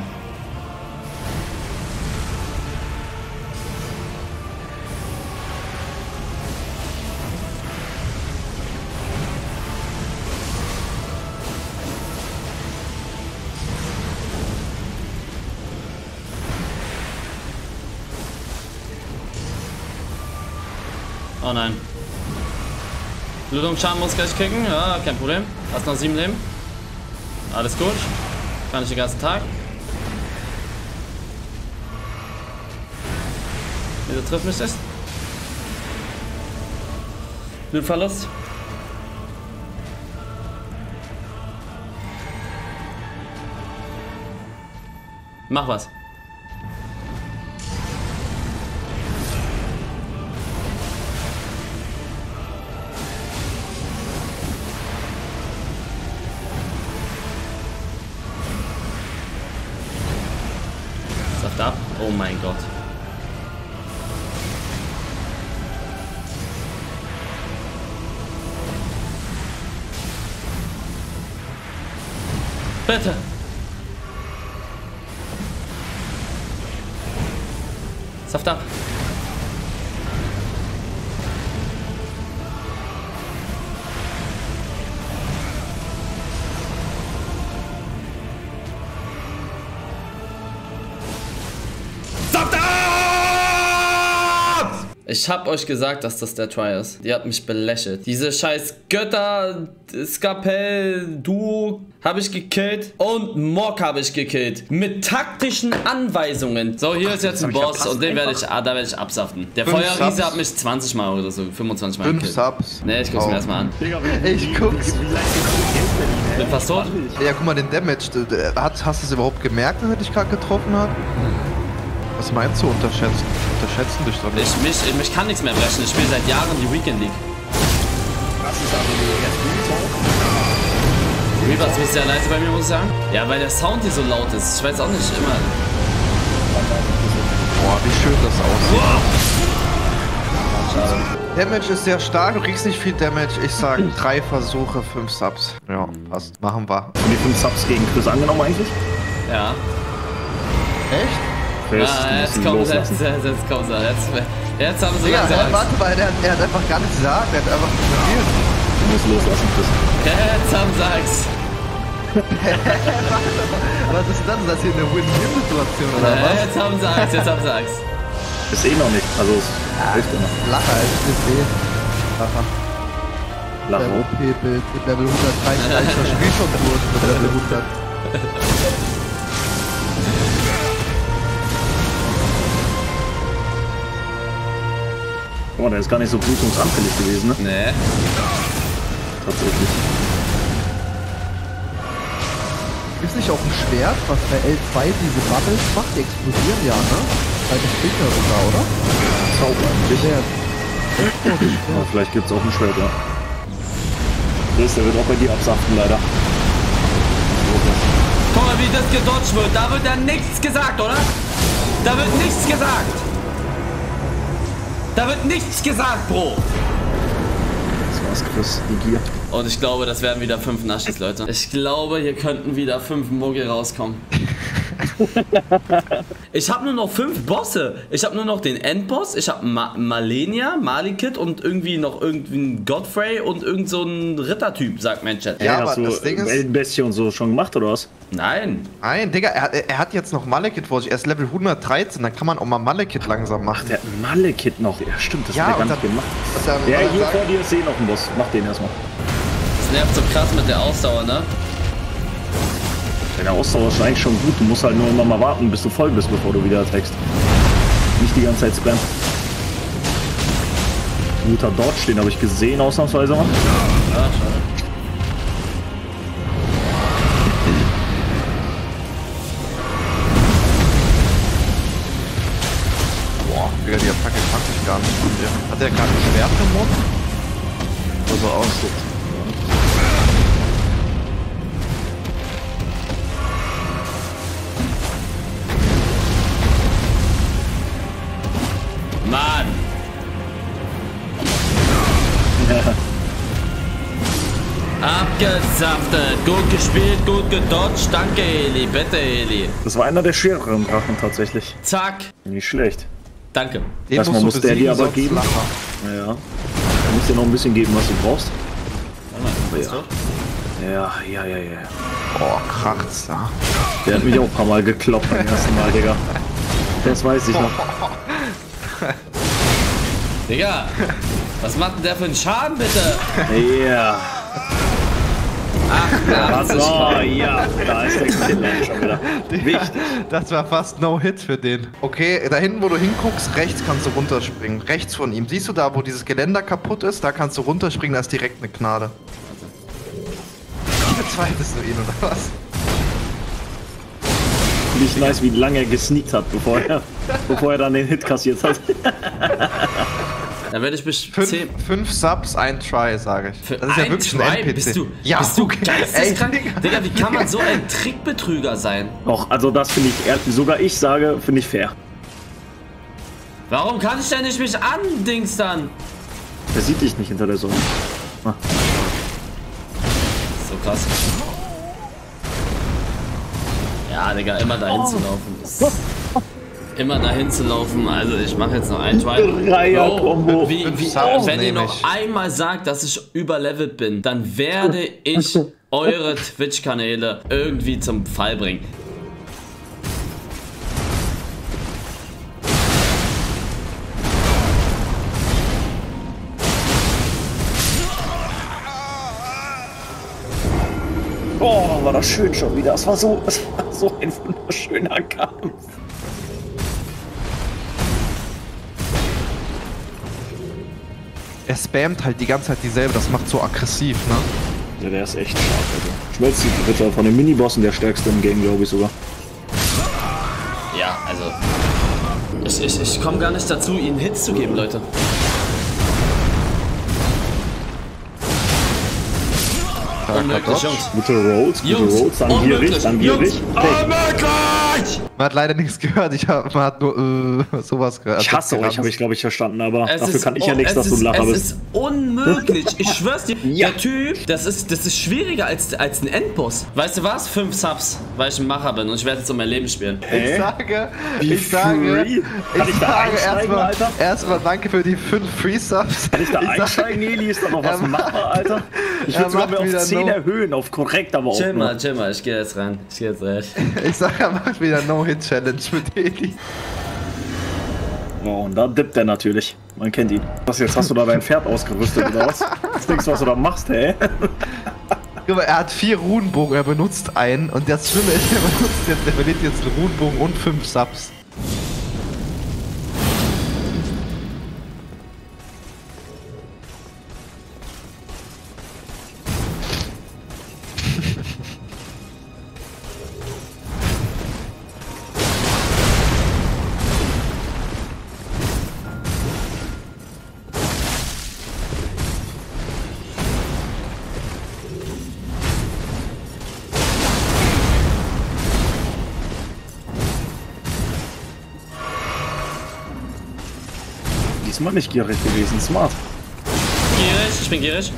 Oh nein. Blutungsschaden muss gleich kicken, ja, kein Problem. Hast noch sieben Leben. Alles gut. Kann ich den ganzen Tag. Wieso trifft mich das? Blutverlust. Mach was. Ab. Oh mein Gott. Bitte. Saft ab. Ich hab euch gesagt, dass das der Try ist. Die hat mich belächelt. Diese scheiß Götter, Skapell, Du habe ich gekillt und Mok habe ich gekillt. Mit taktischen Anweisungen. So, hier Ach, ist jetzt ein Boss und den werde ich, ah, da werde ich absaften. Der Feuerriese hat mich zwanzig Mal oder so, fünfundzwanzig Mal gekillt. fünf Subs. Ne, ich guck's oh. mir erstmal an. Ich guck's. Bin fast tot. Ja, guck mal, den Damage. Hast, hast du es überhaupt gemerkt, dass er dich gerade getroffen hat? Was meinst du unterschätzen? Unterschätzen dich doch nicht. Ich, mich, ich, mich kann nichts mehr brechen. Ich spiele seit Jahren die Weekend League. Das ist aber die Reaper ist ein bisschen leise bei mir, muss ich sagen. Ja, weil der Sound hier so laut ist. Ich weiß auch nicht immer. Boah, wie schön das aussieht. Schade. Damage ist sehr stark, du kriegst nicht viel Damage. Ich sag drei Versuche, fünf Subs. Ja, passt. Machen wir. Haben die fünf Subs gegen Chris angenommen eigentlich? Ja. Echt? Chris, ah, jetzt kommt es, jetzt, jetzt kommt es. Jetzt, jetzt haben sie ja, langsam er, warte mal, er, er hat einfach gar nichts gesagt, er hat einfach gespielt. Du musst loslassen, Chris. Jetzt haben sie Angst. Was ist das? Das hier eine Win-Win-Situation oder Ja, was? jetzt haben sie Angst, jetzt haben sie Angst. Ist eh noch nicht. Also es hilft immer. Lacher, es ist eh. Lacher. Lacher. Der O P-Bild mit Level hundertdreiunddreißig, das Spiel schon durch mit Level hundert. Guck mal, der ist gar nicht so blutungsanfällig gewesen, ne? Nee. Tatsächlich. Gibt's nicht auch ein Schwert, was bei L zwei diese Bubbles macht? Die explodieren ja, ne? Bei den Springer sogar, oder? Zauber eigentlich. Schwert. Aber vielleicht gibt's auch ein Schwert, ja. Das, der wird auch bei dir absaften, leider. Guck mal, wie das gedodged wird. Da wird dann nichts gesagt, oder? Da wird nichts gesagt. Da wird nichts gesagt, Bro. Das war's, Chris. Die Gier. Und ich glaube, das werden wieder fünf Naschis, Leute. Ich glaube, hier könnten wieder fünf Muggel rauskommen. Ich habe nur noch fünf Bosse. Ich habe nur noch den Endboss. Ich habe Ma Malenia, Malikit und irgendwie noch irgendwie einen Godfrey und irgend so einen Rittertyp, sagt mein Chat. Ja, ja, hast aber du das Ding ist... Weltenbestie und so schon gemacht, oder was? Nein. Nein, Digga, er, er hat jetzt noch Malekith vor sich. Er ist Level hundertdreizehn, dann kann man auch mal Malekith langsam machen. Ach, der hat Malekith noch. Ja, stimmt, das ja, hat er gar dann, nicht gemacht. Dann, ja, hier sagt, vor dir ist eh noch ein Boss. Mach den erstmal. Das nervt so krass mit der Ausdauer, ne? Deine Ausdauer ist eigentlich schon gut. Du musst halt nur immer mal warten, bis du voll bist, bevor du wieder attackst. Nicht die ganze Zeit spammen. Guter Dodge, den habe ich gesehen, ausnahmsweise mal. Ja, schade. Boah, Digga, die Attacke fand ich gar nicht von dir. Hat der gerade ein Schwert gemobbt? Oder so aussieht. Mann! Ja. Abgesaftet, gut gespielt, gut gedodged, danke Eli, bitte Eli. Das war einer der schwereren Drachen tatsächlich. Zack. Nicht schlecht. Danke. Erstmal muss der dir aber geben. Ja. Du musst dir noch ein bisschen geben, was du brauchst. Ja. Ja, ja, ja, ja. Oh, kracht's da. Der hat mich auch ein paar Mal gekloppt beim ersten Mal, Digga. Das weiß ich noch. Digga, was macht denn der für einen Schaden, bitte? Ja. achtundachtzig. Oh, ja, da ist der Killer schon wieder. Wichtig. Das war fast No-Hit für den. Okay, da hinten, wo du hinguckst, rechts kannst du runterspringen. Rechts von ihm. Siehst du da, wo dieses Geländer kaputt ist? Da kannst du runterspringen, da ist direkt eine Gnade. Bezweifelst du ihn, oder was? Nicht nice, wie lange er gesneakt hat, bevor er, bevor er dann den Hit kassiert hat. Da werde ich bis fünf, fünf Subs, ein Try, sage ich. Für das ist ja wirklich ein N P C. Bist du, ja, bist du okay. geisteskrank? Ey, Digga. Digga, wie kann man so ein Trickbetrüger sein? Doch, also das finde ich, ehrlich, sogar ich sage, finde ich fair. Warum kann ich denn nicht mich andings dann? Der sieht dich nicht hinter der Sonne. Ah. So krass. Ja, Digga, immer dahin zu laufen. Ist immer dahin zu laufen. Also ich mache jetzt noch einen Try. Dreier-Kombo. Wie, wie, wenn ihr noch einmal sagt, dass ich überlevelt bin, dann werde ich eure Twitch-Kanäle irgendwie zum Fall bringen. Oh, war das schön schon wieder. Es war so, es war so ein wunderschöner Kampf. Er spammt halt die ganze Zeit dieselbe, das macht so aggressiv, ne? Ja, der ist echt stark, Alter. Schmelztiefel von den Minibossen der stärkste im Game, glaube ich sogar. Ja, also. Ich, ich, ich komme gar nicht dazu, ihnen Hits zu geben, Leute. Unmöglich, Jungs. Gute Rolls, gute Jungs, Rolls, dann gierig, dann gierig. Unmöglich! Man hat leider nichts gehört. Ich hab, man hat nur äh, sowas gehört. Ich hasse euch, habe ich glaube ich verstanden, aber Es dafür ist kann ich ja un- nichts, es dass du ein ist- Lacher Es bist. ist unmöglich. Ich schwör's dir. Ja. Der Typ, das ist, das ist schwieriger als, als ein Endboss. Weißt du was? Fünf Subs, weil ich ein Macher bin und ich werde jetzt um mein Leben spielen. Ich sage, Wie ich sage, free? Kann ich ich da sage einsteigen, erstmal, Alter? erstmal danke für die fünf Free Subs. Kann ich da Ich sag- einsteigen, Eli? Ist da noch was Er macht- machbar, Alter? Ich er würde sogar macht mir wieder auf zehn no- erhöhen, auf korrekt, aber auch Chill nur. mal, chill mal, ich gehe jetzt rein. Ich gehe jetzt rein. Ich sag, er macht wieder No-Hit-Challenge mit Eli. Oh, und da dippt er natürlich. Man kennt ihn. Was, jetzt hast du da dein Pferd ausgerüstet, oder was? Was denkst du, was du da machst, hä? Guck mal, er hat vier Runenbogen, er benutzt einen und das Schlimme ist, er benutzt jetzt, er verliert jetzt einen Runenbogen und fünf Subs. Diesmal nicht gierig gewesen, smart. Gierig, ich bin gierig.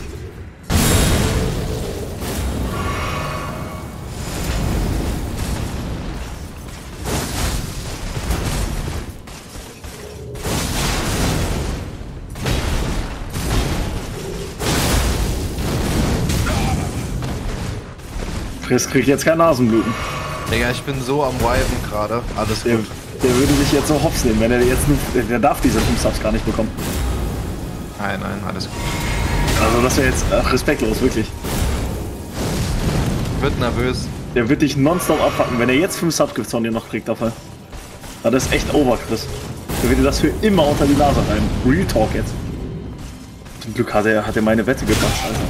Chris kriegt jetzt kein Nasenbluten. Digga, ich bin so am Wipen gerade. Alles Der, gut. der würde sich jetzt so hops nehmen, wenn er jetzt nur, der darf diese fünf Subs gar nicht bekommen. Nein, nein, alles gut. Also das wäre jetzt ach, respektlos, wirklich. Wird nervös. Der wird dich nonstop abpacken, wenn er jetzt fünf Subs gibt von dir noch kriegt dafür. Ja, das ist echt over, Chris. Der wird dir das für immer unter die Nase rein. Real Talk jetzt. Zum Glück hat er, hat er meine Wette gepasst, Alter.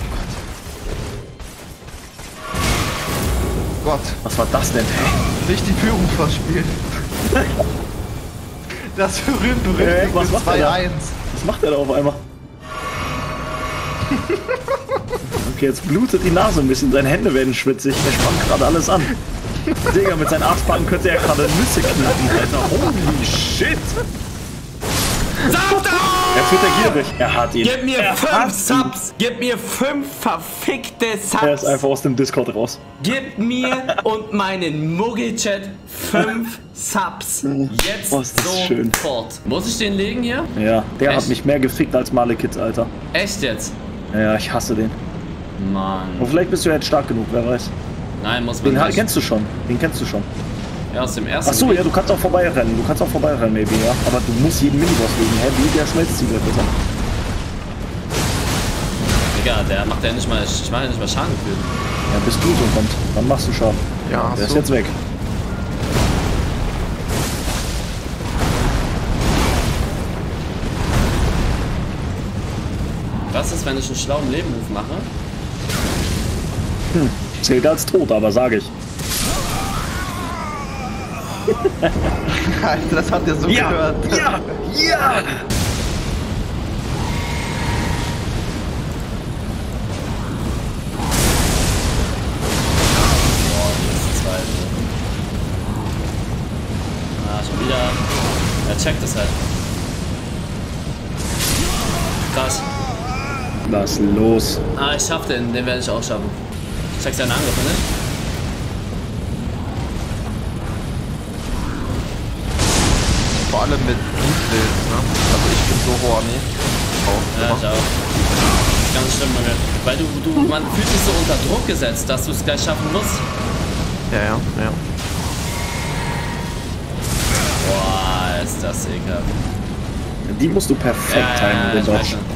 Gott. Was war das denn? Hä? Nicht die Führung verspielt. Das berühmt berühmt Äh, was macht er zwei da? eins. Was macht er da auf einmal? Okay, jetzt blutet die Nase ein bisschen, seine Hände werden schwitzig, er spannt gerade alles an. Digga, mit seinen Arschbacken könnte er gerade Nüsse knacken, Alter. Holy shit! Sag doch! Jetzt wird er gierig. Er hat ihn. Gib mir er hat fünf Subs! Gib mir fünf verfickte Subs! Er ist einfach aus dem Discord raus. Gib mir und meinen Muggel-Chat fünf Subs. Jetzt Oh, ist das schön. sofort. Muss ich den legen hier? Ja, der Echt? hat mich mehr gefickt als Malekith, Alter. Echt jetzt? Ja, ich hasse den. Mann. Und vielleicht bist du jetzt stark genug, wer weiß. Nein, muss man Den ha- nicht. kennst du schon. Den kennst du schon. Ja, aus dem ersten. Achso, ja, du kannst auch vorbeirennen. Du kannst auch vorbeirennen, maybe, ja. Aber du musst jeden Miniboss legen. Hä, wie der Schmelztiger bitte. Digga, der macht ja nicht mal. Ich mach ja nicht mal Schaden für. Ja, bis Blutung kommt. Dann machst du Schaden. Ja, Der ist so. jetzt weg. Was ist, wenn ich einen schlauen Leben-Move mache? Hm. Zählt als tot, aber sage ich. Alter, das hat er so Ja, gehört. ja, ja! Ah, schon wieder. Er checkt es halt. Krass. Lass los. Ah, ich schaff den. Den werde ich auch schaffen. Ich check seine Angriffe, ne? Vor allem mit Blutbild, ne? Also ich bin so horny. Auch Ja, immer. ich auch. Ganz schlimm, Junge. Weil du, du, man fühlt sich so unter Druck gesetzt, dass du es gleich schaffen musst. Ja, ja, ja. Boah, ist das ekelhaft. Die musst du perfekt Ja, ja, timen, ja, den ich weiß Dodge. schon.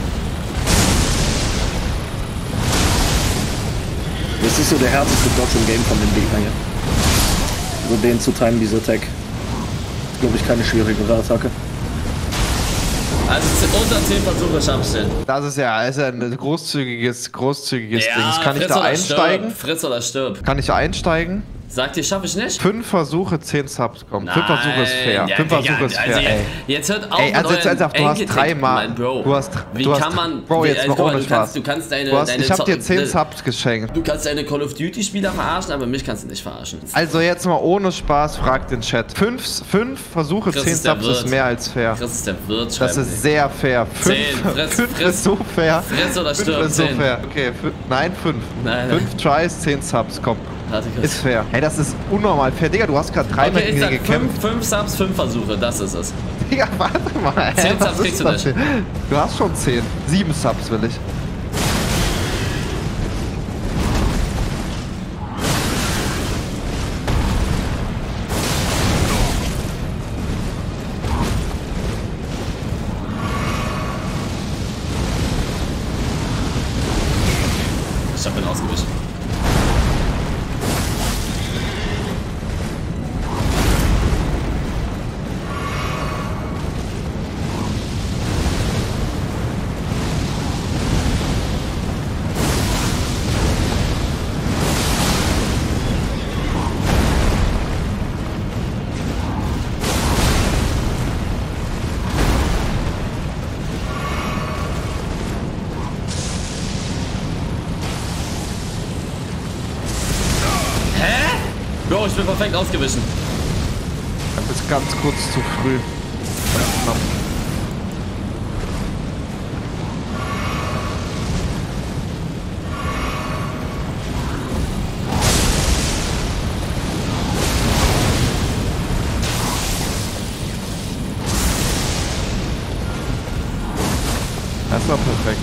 Das ist so der härteste Dodge im Game von den Gegner hier. So den zu timen, diese Attack. Glaube ich, keine schwierigere Attacke. Also unter zehn Versuche schaffst du den. Das ist ja, ist ja ein großzügiges, großzügiges Ja, Ding. Kann ich friss da oder einsteigen? Stirb. Friss oder stirb. Kann ich einsteigen? Sagt ihr, schaffe ich nicht? Fünf Versuche, zehn Subs kommen. Fünf Versuche ist fair. Ja, Fünf Digga, Versuche ist fair, also ey. Jetzt hört auf ey, mit also jetzt euren ernsthaft, du hast dreimal. Bro. Du hast, Wie du hast, kann man... Bro, jetzt wie, mal guck mal, ohne du Spaß. kannst, du kannst deine... Du hast, deine ich hab dir zehn de, Subs geschenkt. Du kannst deine Call of Duty Spieler verarschen, aber mich kannst du nicht verarschen. Also jetzt mal ohne Spaß, frag den Chat. Fünf, fünf Versuche, Chris zehn ist der Subs Wirt. ist mehr als fair. Chris ist der Wirt, Das ist sehr fair. Fünf, Zehn, friss, fünf friss. ist so fair. Friss oder Fünf stirb, ist so zehn. fair. Okay, fü- nein, fünf. Nein, fünf nein. Tries, zehn Subs, komm. Warte kurz. Ist fair. Hey, das ist unnormal fair. Digga, du hast gerade drei Okay, mit ich mir sag gekämpft. fünf, fünf Subs, fünf Versuche, das ist es. Digga, warte mal. Zehn Hä, was Subs ist kriegst du das nicht. hier? Du hast schon zehn. Sieben Subs will ich. Ich hab ihn ausgewischt. Bro, ich bin perfekt ausgewichen. Du bist ganz kurz zu früh. Knapp. Das war perfekt.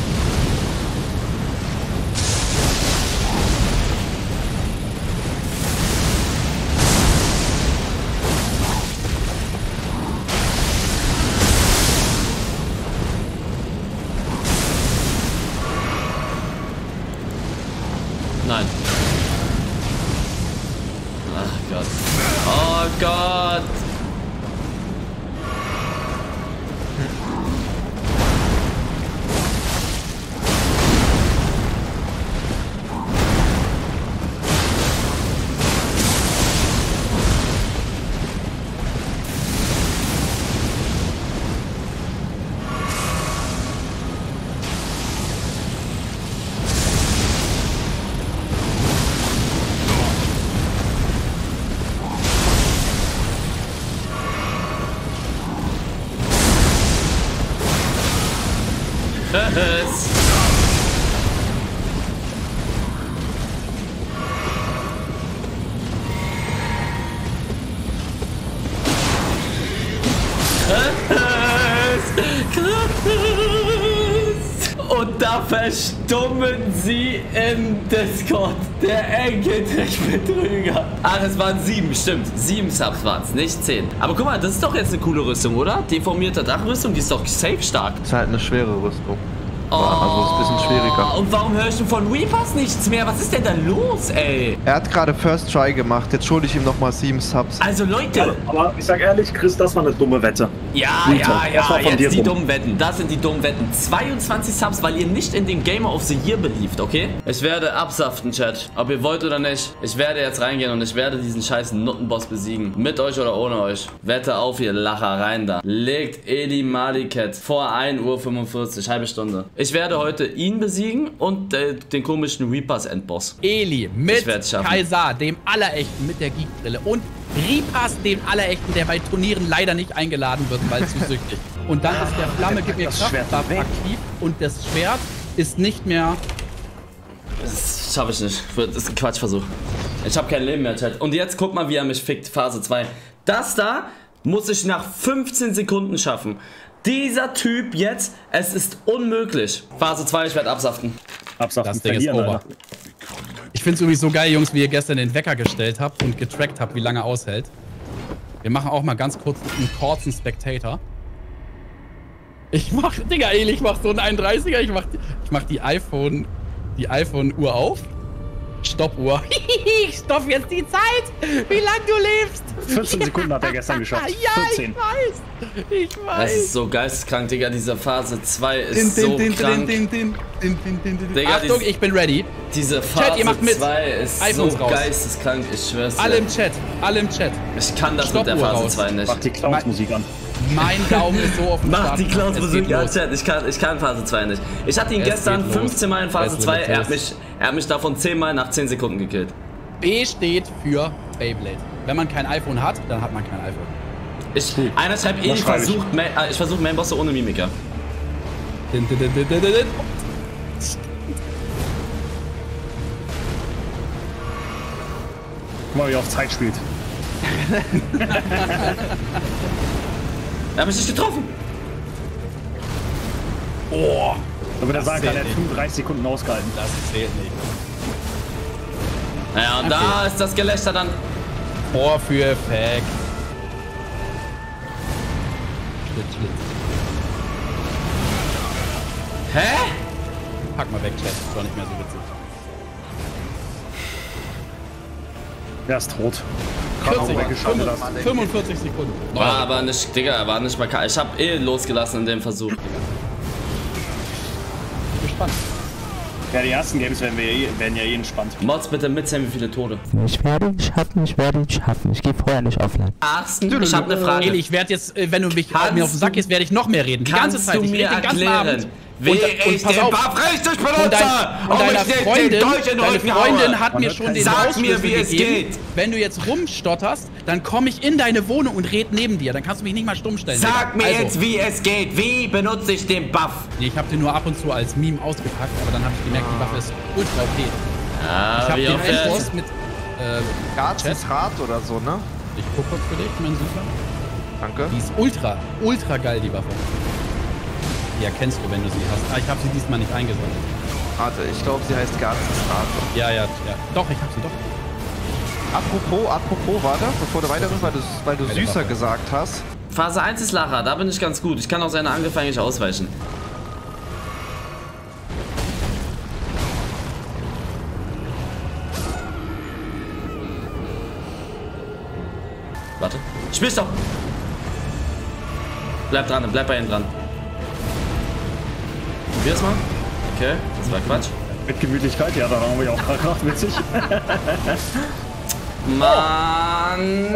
Nein. Ach Gott. Oh Gott. Chris. Chris. Und da verstummen sie im Discord. Der Enkeltrick-Betrüger. Ach, es waren sieben, stimmt. Sieben Subs waren es, nicht zehn. Aber guck mal, das ist doch jetzt eine coole Rüstung, oder? Deformierte Dachrüstung, die ist doch safe stark. Das ist halt eine schwere Rüstung. Oh, also ist ein bisschen schwieriger. Und warum hörst du von Reapers nichts mehr? Was ist denn da los, ey? Er hat gerade First Try gemacht, jetzt schulde ich ihm nochmal sieben Subs. Also Leute. Ja, aber ich sag ehrlich, Chris, das war eine dumme Wette. Ja, Rita, ja, das war ja, von dir jetzt die dumm. dummen Wetten. Das sind die dummen Wetten. zweiundzwanzig Subs, weil ihr nicht in den Gamer of the Year belieft, okay? Ich werde absaften, Chat. Ob ihr wollt oder nicht. Ich werde jetzt reingehen und ich werde diesen scheiß Nuttenboss besiegen. Mit euch oder ohne euch. Wette auf, ihr Lacher, rein da. Legt Eli Maliket vor ein Uhr fünfundvierzig, halbe Stunde. Ich werde heute ihn besiegen und äh, den komischen Reapers Endboss. Eli mit schaffen. Kaiser, dem Allerechten mit der Geekbrille und Reapers, dem Allerechten, der bei Turnieren leider nicht eingeladen wird, weil zu süchtig. Und dann ist der Flamme gibt mir Kraft aktiv und das Schwert ist nicht mehr... Das schaffe ich nicht. Das ist ein Quatschversuch. Ich habe kein Leben mehr, Chat. Und jetzt guck mal, wie er mich fickt. Phase zwei. Das da muss ich nach fünfzehn Sekunden schaffen. Dieser Typ jetzt, es ist unmöglich. Phase zwei, ich werde absaften. Absaften, das Ding ist over. Ich finde es irgendwie so geil, Jungs, wie ihr gestern den Wecker gestellt habt und getrackt habt, wie lange aushält. Wir machen auch mal ganz kurz einen kurzen Spectator. Ich mach, Digga, Eli, ich mach so einen einunddreißiger, ich mach, ich mach die iPhone, die iPhone-Uhr auf Stoppuhr. Stopp jetzt die Zeit, wie lange du lebst. vierzehn Sekunden hat er gestern geschafft. Ja, vierzehn. ich weiß. Ich weiß. Das ist so geisteskrank, Digga. Diese Phase zwei ist Din, din, so din, krank. din, din, din, din, din, din. Digga, Achtung, dies- ich bin ready. Diese Chat, ihr Phase macht mit. zwei ist iPhones so raus. geisteskrank, ich schwör's dir. Alle im Chat, alle im Chat. Ich kann das mit der Stoppuhr Phase raus. zwei nicht. Mach die Clowns-Musik an. Mein Daumen ist so auf dem Mach Start. die Clowns Es Musik geht an, los. Chat. Ich kann, ich kann Phase zwei nicht. Ich hatte ihn Es gestern geht los. fünfzehn Mal in Phase Es zwei. geht Er hat, los. mich, er hat mich davon zehn Mal nach zehn Sekunden gekillt. B steht für Beyblade. Wenn man kein iPhone hat, dann hat man kein iPhone. Ich, einer schreibt, Das ich schreibe ich. versuche äh, ich versuch Mainbosse ohne Mimiker. Din, din, din, din, din, din. Guck mal, wie er auf Zeit spielt. Er hat mich nicht getroffen. Oh, Damit er Das sagen kann, er zählt hat nicht. fünfunddreißig Sekunden ausgehalten. das zählt nicht. Ja, und da ist das Gelächter dann. Vorführeffekt. Schlitt, Schlitt. Hä? Pack mal weg, Chat. Ist doch nicht mehr so witzig. Er ist tot. Gerade auch vierzig, weggeschaltet hast. fünfundvierzig Sekunden. War aber nicht, Digga, war nicht mal kalt. Ich hab eh losgelassen in dem Versuch. Gespannt. Ja, die ersten Games werden, wir eh, werden ja eh entspannt. Mods bitte mitzählen, wie viele Tode. Ich werde ihn schaffen, ich werde ihn schaffen. Ich gehe vorher nicht offline. Carsten, ich hab eine Frage. Eli, ich werde jetzt, äh, wenn du mich Kannst mir auf den Sack gehst, werde ich noch mehr reden. Die ganze Kannst Zeit. du Ich mir rede den ganzen erklären, Abend. wie Und- ich und pass den auf. Buff richtig benutze? Und, dein, und Ob deiner ich den- Freundin, den durch den deine Rücken Freundin haue? hat mir schon den Sag Hausschlüssel mir, wie es gegeben. geht. Wenn du jetzt rumstotterst, dann komme ich in deine Wohnung und red neben dir. Dann kannst du mich nicht mal stumm stellen. Sag mir also, jetzt, wie es geht. Wie benutze ich den Buff? Nee, ich habe den nur ab und zu als Meme ausgepackt, aber dann habe ich gemerkt, die Waffe ist ultra O P. Ah, ich habe wie den oft er- Endboss mit äh, Garzes Rad oder so, ne? Ich guck kurz für dich, mein Süßer. Danke. Die ist ultra, ultra geil, die Waffe. Die erkennst du, wenn du sie hast. Ah, ich habe sie diesmal nicht eingesammelt. Warte, ich glaube, sie heißt Garzes Rad. Ja, ja, ja. Doch, ich habe sie doch. Apropos, apropos, warte, bevor du weitermachst, weil du, weil du Geile süßer Waffe. gesagt hast. Phase eins ist Lara, da bin ich ganz gut. Ich kann auch seine Angriffe eigentlich ausweichen. Warte. Spiel's doch! Bleib dran, bleib bei ihm dran. Probier's mal. Okay, das war Quatsch. Mit Gemütlichkeit, ja, da haben wir auch gerade gemacht, witzig. Mann!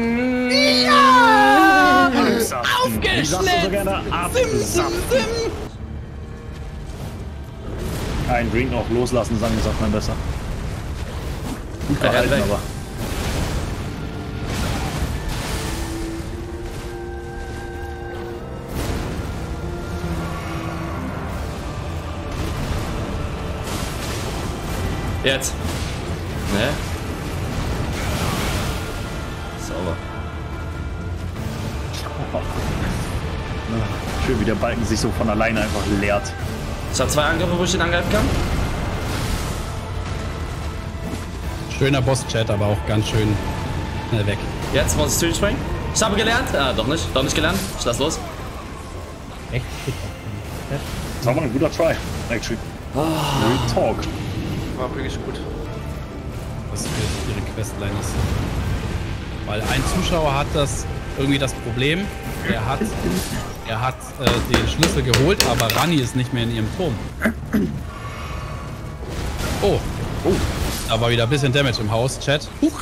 Ja! Absaften. Wie sagst du so gerne? Absaften. Ein Drink auch loslassen, sagen, sagt man besser. Gut Er rennt gehalten, weg. aber. Jetzt. Ne? Sauber. Schön, wie der Balken sich so von alleine einfach leert. Ich habe zwei Angriffe, wo ich ihn angreifen kann. Schöner Boss-Chat, aber auch ganz schön schnell weg. Jetzt muss ich zurückspringen. Ich habe gelernt. Ah, doch nicht. Doch nicht gelernt. Ich lass los. Echt? Das war mal ein guter Try, actually. Oh. Real Talk. War wirklich gut. Was für ihre Questline ist. Weil ein Zuschauer hat das irgendwie das Problem, er hat, er hat äh, den Schlüssel geholt, aber Rani ist nicht mehr in ihrem Turm. Oh. Oh. Da war wieder ein bisschen Damage im Haus, Chat. Huch.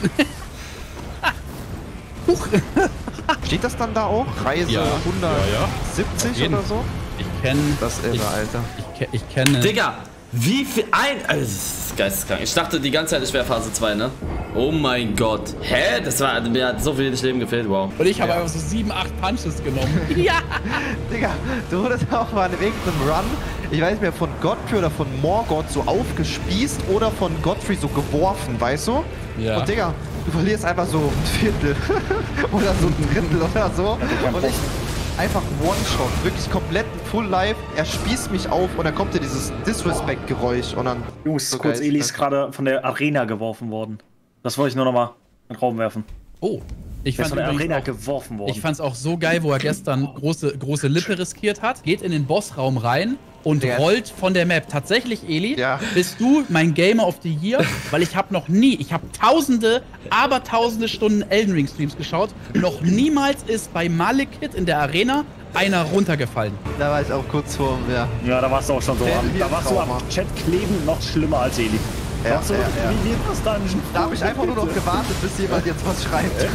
Huch. Steht das dann da auch? Reise Ja, hundertsiebzig Auf jeden. oder so? Ich kenne... Das irre, ich, Alter. Ich, ke- ich kenne... Digga, wie viel ein... Also, das ist geisteskrank. Ich dachte die ganze Zeit, ich wäre Phase zwei, ne? Oh mein Gott. Hä? Das war... Mir hat so wenig Leben gefehlt, wow. Und ich habe einfach so sieben, acht Punches genommen. Ja! Digga, du wurdest auch mal in irgendeinem Run, ich weiß nicht mehr, von Godfrey oder von Morgoth so aufgespießt oder von Godfrey so geworfen, weißt du? Ja. Und Digga, du verlierst einfach so ein Viertel oder so ein Drittel oder so. Und ich einfach One-Shot, wirklich komplett Full Life. Er spießt mich auf und dann kommt dir dieses Disrespect-Geräusch und dann... Jungs, so kurz, geil. Eli ist gerade von der Arena geworfen worden. Das wollte ich nur noch mal in den Raum werfen. Oh. Ich Der ist fand von der übrigens Arena auch, geworfen worden. ich fand's auch so geil, wo er gestern große, große Lippe riskiert hat, geht in den Bossraum rein und Ja. rollt von der Map. Tatsächlich, Eli, Ja. bist du mein Gamer of the Year, weil ich habe noch nie, ich habe tausende, aber tausende Stunden Elden Ring Streams geschaut. Noch niemals ist bei Malekith in der Arena einer runtergefallen. Da war ich auch kurz vor, ja. Ja, da warst du auch schon so. Ja, am- Da warst du am Chat kleben noch schlimmer als Eli. Ja, Noch so, ja, ja. Wie wird das Dungeon? Da habe ich einfach nur noch gewartet, bis jemand jetzt was schreibt.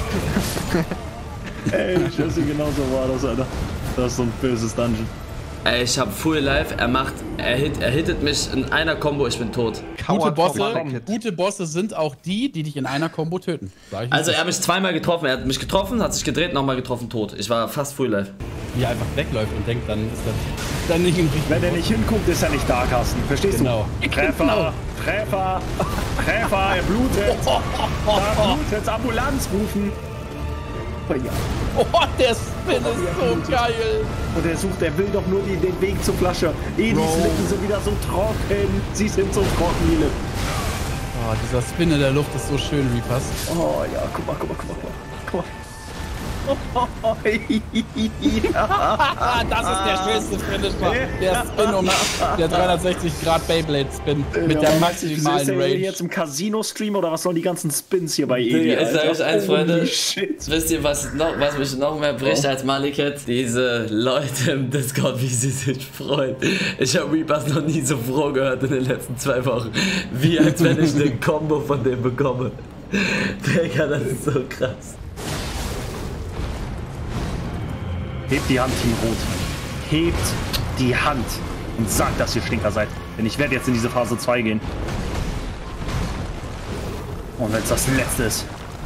Ey, Jesse, genau so war das, Alter. Das ist so ein böses Dungeon. Ey, ich hab Full Life, er macht, er, hit, er hittet mich in einer Combo, ich bin tot. Gute Bosse, gute Bosse sind auch die, die dich in einer Combo töten. Sag ich Also nicht. er hat mich zweimal getroffen, er hat mich getroffen, hat sich gedreht, nochmal getroffen, tot. Ich war fast Full Life. Wie er einfach wegläuft und denkt, dann ist das dann nicht ein Wenn er nicht hinguckt, ist er nicht da, Carsten. Verstehst Genau. du? Treffer, Genau. Treffer, Treffer, er blutet. Da blutet, Ambulanz rufen. Oh, ja. Oh, der Spin ist so geil. Und er sucht, er will doch nur die, den Weg zur Flasche. Elis Lippen sind wieder so trocken. Sie sind so trocken, die Lippen. Oh, dieser Spin in der Luft ist so schön, Reapers. Oh ja, guck mal, guck mal, guck mal, guck mal. Oh, ja. Das ist der schönste Finish, Mann. Der Spin um der dreihundertsechzig Grad Beyblade Spin mit der maximalen Ist er Range. jetzt im Casino-Stream oder was sollen die ganzen Spins hier bei Eli? Digga, ich sag euch eins, Holy Freunde. shit. Wisst ihr, was, noch, was mich noch mehr bricht als Malekith? Diese Leute im Discord, wie sie sich freuen. Ich habe Reapers noch nie so froh gehört in den letzten zwei Wochen. Wie als wenn ich eine Combo von dem bekomme. Digga, das ist so krass. Hebt die Hand, Team Rot. Hebt die Hand und sagt, dass ihr Stinker seid. Denn ich werde jetzt in diese Phase zwei gehen. Und wenn es das letzte ist.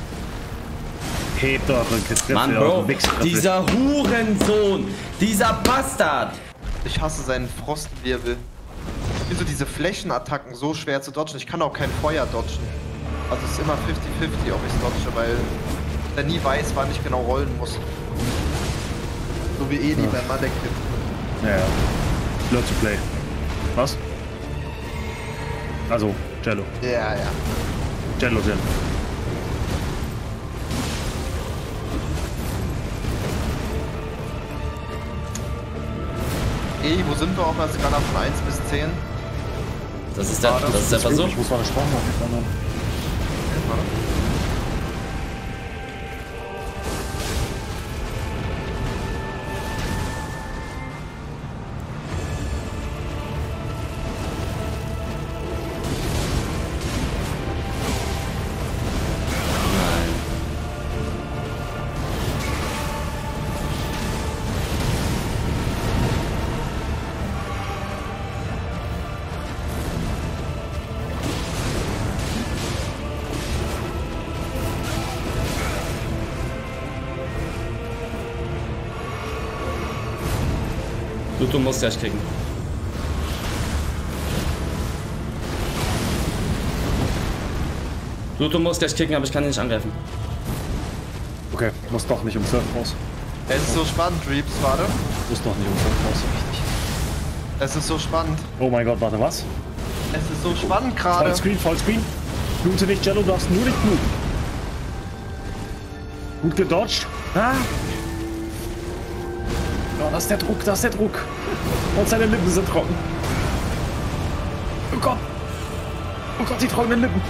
Hebt eure Griffel, Mann, eure Bro, Wichsgriffel. dieser Hurensohn, dieser Bastard. Ich hasse seinen Frostwirbel. Ich finde so diese Flächenattacken so schwer zu dodgen. Ich kann auch kein Feuer dodgen. Also es ist immer fifty fifty, ob ich es dodge, weil der nie weiß, wann ich genau rollen muss. So wie Eli beim Malekith. Ja, ja. Learn to play. Was? Also, Jello. Ja, ja. Jello, Jello. Eli, wo sind wir auf einer Skala von eins bis zehn? Das ist der, das ist der Versuch. Ich muss mal eine Sprachnachricht ändern. Du, du musst gleich kicken. Du, du musst gleich kicken, aber ich kann ihn nicht angreifen. Okay, muss doch nicht um zwölf raus. Es ist so spannend, Reeps, warte. Muss doch nicht um zwölf raus, richtig. Es ist so spannend. Oh mein Gott, warte, was? Es ist so spannend gerade. Vollscreen, Vollscreen. Blute nicht, Jello, du darfst nur nicht bluten. Gut gedodged. Ah. Oh, das ist der Druck, das ist der Druck. Und seine Lippen sind trocken. Oh Gott. Oh Gott, die trockenen Lippen.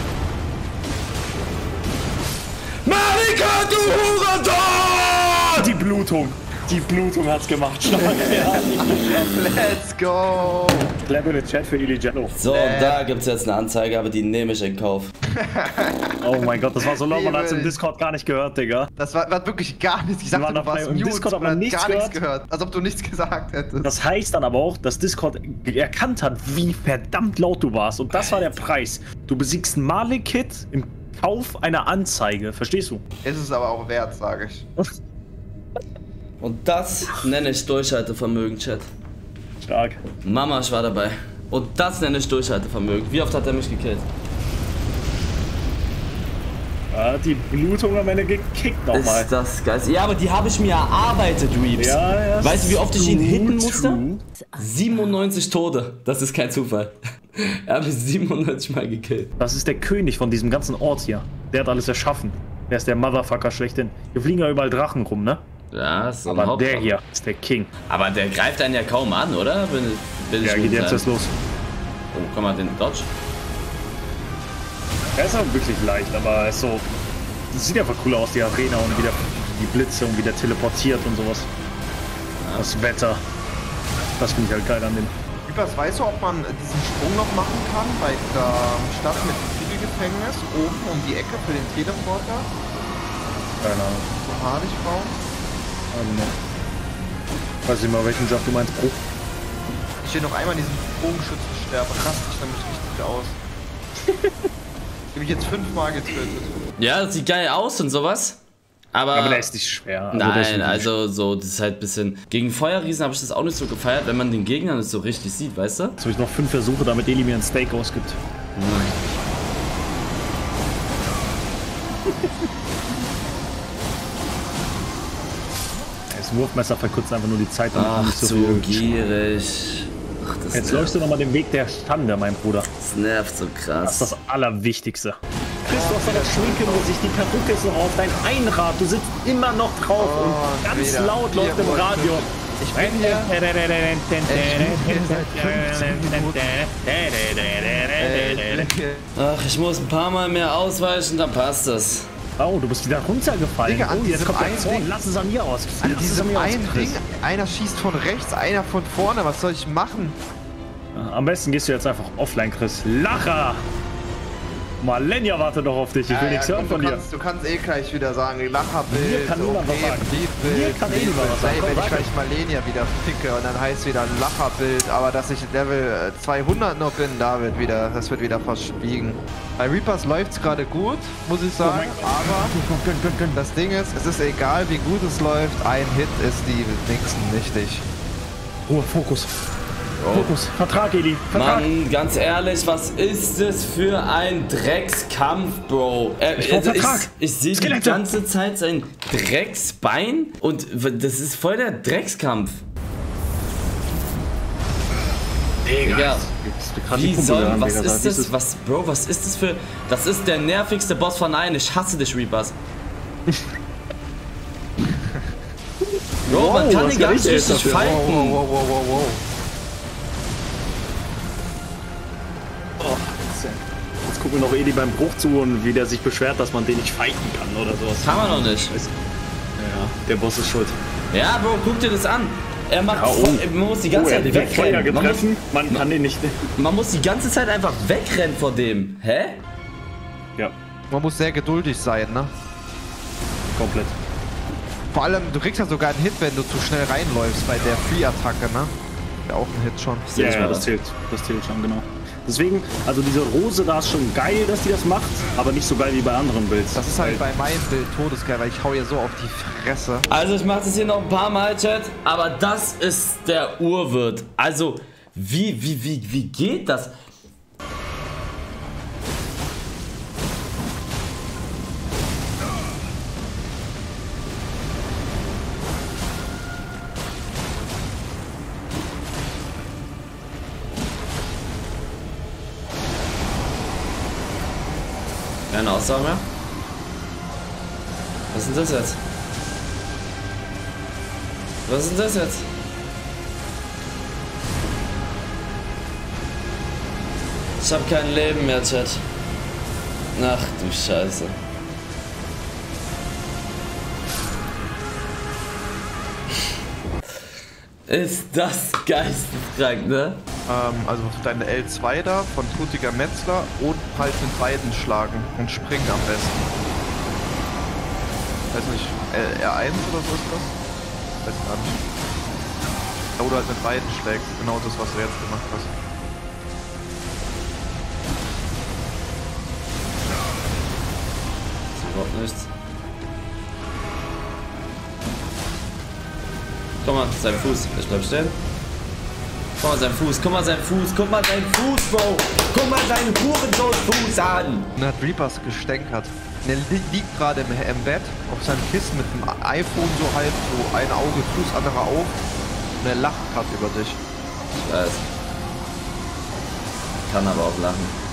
Marika, du Hurensohn! Die Blutung. Die Blutung hat's gemacht. Stark. Let's go! Clever in den Chat für Eli Jello. So, äh. da gibt's jetzt eine Anzeige, aber die nehme ich in Kauf. Oh mein Gott, das war so laut, man hat's im Discord gar nicht gehört, Digga. Das war, war wirklich gar nichts. Ich sagte, du warst im mute, Discord, aber man hat nichts gar gehört. nichts gehört. Als ob du nichts gesagt hättest. Das heißt dann aber auch, dass Discord erkannt hat, wie verdammt laut du warst. Und das war der Preis. Du besiegst Malekith im Kauf einer Anzeige. Verstehst du? Ist es aber auch wert, sage ich. Und das nenne ich Durchhaltevermögen, Chat. Stark. Mama, ich war dabei. Und das nenne ich Durchhaltevermögen. Wie oft hat er mich gekillt? Ja, die Blutung am Ende gekickt nochmal. Ist das geil. Ja, aber die habe ich mir erarbeitet, Reeps. Ja, ja, weißt du, wie oft ich ihn hitten true. musste? siebenundneunzig Tode. Das ist kein Zufall. Er hat mich siebenundneunzig Mal gekillt. Das ist der König von diesem ganzen Ort hier. Der hat alles erschaffen. Der ist der Motherfucker schlechthin. Hier fliegen ja überall Drachen rum, ne? Ja, ist so ein Aber Hauptkampf. der hier ist der King. Aber der greift einen ja kaum an, oder? Bin, bin Ja, ich geht jetzt sein. erst los. Oh, komm mal, den Dodge. Er ist auch wirklich leicht, aber er ist so... Das sieht einfach cool aus, die Arena und wieder die Blitze und wieder teleportiert und sowas. Ja. Das Wetter. Das finde ich halt geil an dem. Reapers, weißt du, ob man diesen Sprung noch machen kann bei der Stadt mit dem Gefängnis oben um die Ecke für den Teleporter? Keine Ahnung. So Hadigraum? Also noch. Weiß nicht mal, welchen Job du meinst, Bruch. Ich stehe noch einmal in diesem Bogenschützen sterben. Rast dich nämlich richtig aus. Ich habe mich jetzt fünfmal getötet. Ja, das sieht geil aus und sowas. Aber, aber der ist nicht schwer. Also nein, also so, das ist halt ein bisschen... Gegen Feuerriesen habe ich das auch nicht so gefeiert, wenn man den Gegner nicht so richtig sieht, weißt du? Jetzt habe ich noch fünf Versuche, damit Eli mir ein Steak ausgibt. Nein. Das Wurfmesser verkürzt einfach nur die Zeit. Ach, nicht so, so viel gierig. Ach, das Jetzt nervt. läufst du nochmal den Weg der Schande, mein Bruder. Das nervt so krass. Das ist das Allerwichtigste. Chris, du hast doch Schminke im Gesicht, die Perücke ist noch auf, dein Einrad, du sitzt immer noch drauf oh, und ganz wieder. laut läuft im Radio. Ich bin hier. Ach, ich muss ein paar Mal mehr ausweichen, dann passt das. Oh, du bist wieder runtergefallen. Digga, an oh, jetzt diesem kommt der einen Zorn. Ding- Lass es an mir aus. An Lass es diesem mir aus, einen Chris. Ding, einer schießt von rechts, einer von vorne. Was soll ich machen? Am besten gehst du jetzt einfach offline, Chris. Lacher! Malenia wartet doch auf dich. Ich will nichts hören komm, von du dir. Kannst, du kannst eh gleich wieder sagen, Lacherbild, Mir kann niemand was sagen. Liedbild, Mir kann eh niemand was sagen. Ey, Komm, wenn ich weiter. gleich Malenia wieder ficke und dann heißt wieder Lacherbild, aber dass ich Level zweihundert noch bin, da wird wieder, das wird wieder verschwiegen. Bei Reapers läuft's gerade gut, muss ich Oh sagen, aber das Ding ist, es ist egal wie gut es läuft, ein Hit ist die nächsten nichtig. Ruhe, Fokus. Fokus. Vertrag, Eli. Vertrag. Mann, ganz ehrlich, was ist das für ein Dreckskampf, Bro? Äh, Ich brauch also Vertrag. ich ich sehe die Skelette. ganze Zeit sein Drecksbein und das ist voll der Dreckskampf. Digga, wie soll, was ist das, was, Bro, was ist das für, das ist der nervigste Boss von allen, ich hasse dich, Reapers. Bro, man kann den gar nicht richtig fighten. Wow, wow, wow, wow, wow. Oh, jetzt gucken wir noch Eli beim Bruch zu und wie der sich beschwert, dass man den nicht fighten kann oder sowas. Kann man noch nicht. Ja, der Boss ist schuld. Ja, Bro, guck dir das an. Er macht, Ja, oh. voll, man muss die ganze Oh, er Zeit hat den Feuer wegrennen. Man muss, getroffen, man kann den nicht... man muss die ganze Zeit einfach wegrennen vor dem. Hä? Ja, Man muss sehr geduldig sein, ne? komplett. Vor allem, du kriegst ja sogar einen Hit, wenn du zu schnell reinläufst bei der Free-Attacke, ne? Ja, auch ein Hit schon. Ja, ja, das zählt. Das zählt schon, genau. Deswegen, also diese Rose da ist schon geil, dass die das macht, aber nicht so geil wie bei anderen Builds. Das ist halt bei meinem Bild todesgeil, weil ich hau hier so auf die Fresse. Also ich mache das hier noch ein paar Mal, Chat, aber das ist der Urwirt. Also, wie, wie, wie, wie geht das? Keine Aussage mehr? Was ist denn das jetzt? Was ist denn das jetzt? Ich hab kein Leben mehr, Chat. Ach du Scheiße. Ist das geisteskrank, ne? Ähm, also deine L zwei da von Blutiger Metzler und halt mit beiden schlagen und springen am besten. Weiß nicht, R eins oder so ist das? Weiß gar nicht. Oder halt mit beiden schlägst, genau das, was du jetzt gemacht hast. Das ist überhaupt nichts. Guck mal, sein Fuß. Ich bleib stehen. Guck mal, sein Fuß. Guck mal, sein Fuß. Guck mal, sein Fuß, Bro. Guck mal seinen Hurensohn-Fuß an. Und hat Reapers gestänkert. Er li liegt gerade im, im Bett auf seinem Kissen mit dem iPhone so halb, so ein Auge Fuß, anderer auf. Und er lacht gerade über dich. Ich weiß. Kann aber auch lachen.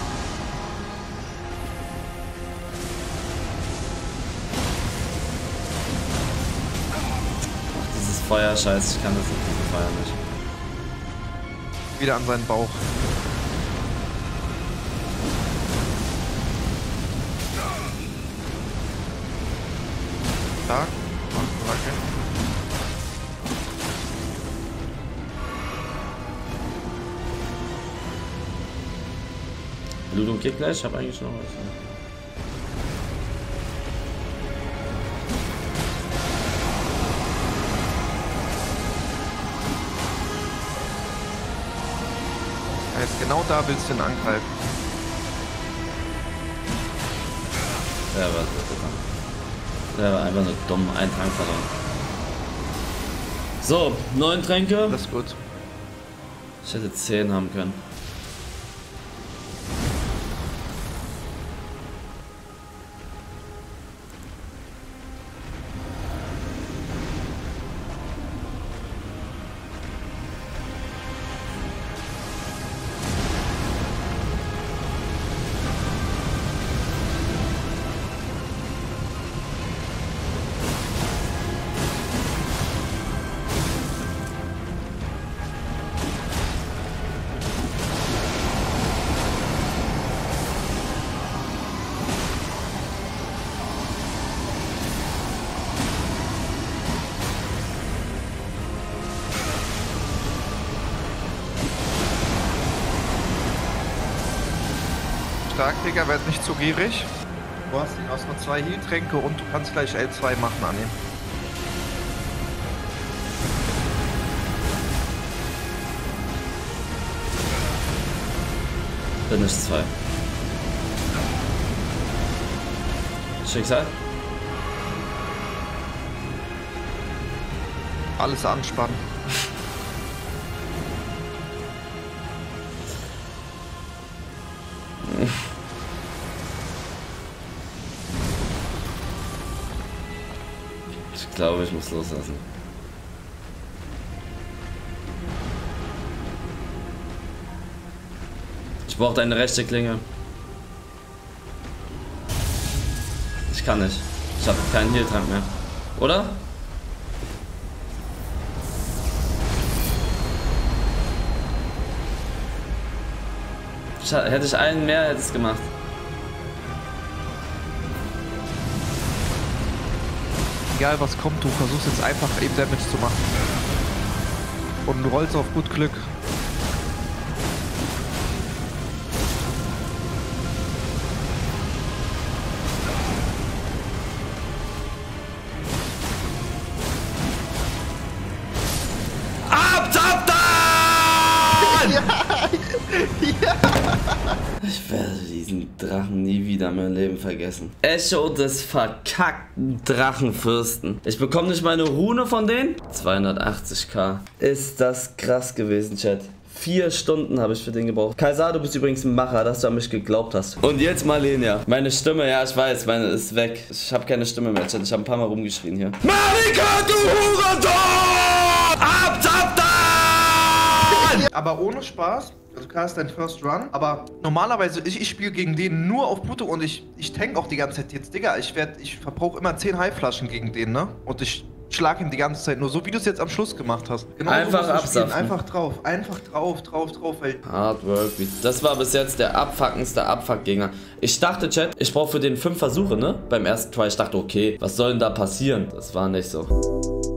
Feuer, scheiße, ich kann das mit diesem Feuer nicht. Wieder an seinen Bauch. Stark. Danke. Blutung geht gleich, ich hab eigentlich noch was. Heißt, genau da willst du ihn angreifen. Der war, der war einfach nur dumm, ein Trank verloren. So, neun Tränke. Das ist gut. Ich hätte zehn haben können. Stark, Digga, werd nicht zu gierig. Du hast, du hast nur zwei Heal-Tränke und du kannst gleich L zwei machen an ihm. Finish zwei. Schicksal. Alles anspannen. Ich glaube, ich muss loslassen. Ich brauche deine rechte Klinge. Ich kann nicht. Ich habe keinen Heal-Trank mehr. Oder? Ich, hätte ich einen mehr, hätte es gemacht. Egal was kommt, du versuchst jetzt einfach eben Damage zu machen. Und du rollst auf gut Glück. Ab, ab, da! Ja! Ja! Ich werde diesen Drachen nie wieder in meinem Leben vergessen. Echo des verkackten Drachenfürsten. Ich bekomme nicht meine Rune von denen? zweihundertachtzig k. Ist das krass gewesen, Chat. Vier Stunden habe ich für den gebraucht. Kaiser, du bist übrigens ein Macher, dass du an mich geglaubt hast. Und jetzt Malenia. Meine Stimme, ja, ich weiß, meine ist weg. Ich habe keine Stimme mehr, Chat. Ich habe ein paar Mal rumgeschrien hier. Marika, du Hurensohn! Ab, ab, da! Aber ohne Spaß. Also klar ist dein First Run, aber normalerweise, ich, ich spiele gegen den nur auf Blutung und ich, ich tank auch die ganze Zeit jetzt, Digga, ich werd, ich verbrauche immer zehn Heilflaschen gegen den, ne? Und ich schlag ihn die ganze Zeit nur, so wie du es jetzt am Schluss gemacht hast. Genau einfach so absaften. Einfach drauf, einfach drauf, drauf, drauf, weil... Hard Work. Das war bis jetzt der abfuckendste Abfuck-Gegner. Ich dachte, Chat, ich brauche für den fünf Versuche, ne? Beim ersten Try. Ich dachte, okay, was soll denn da passieren? Das war nicht so.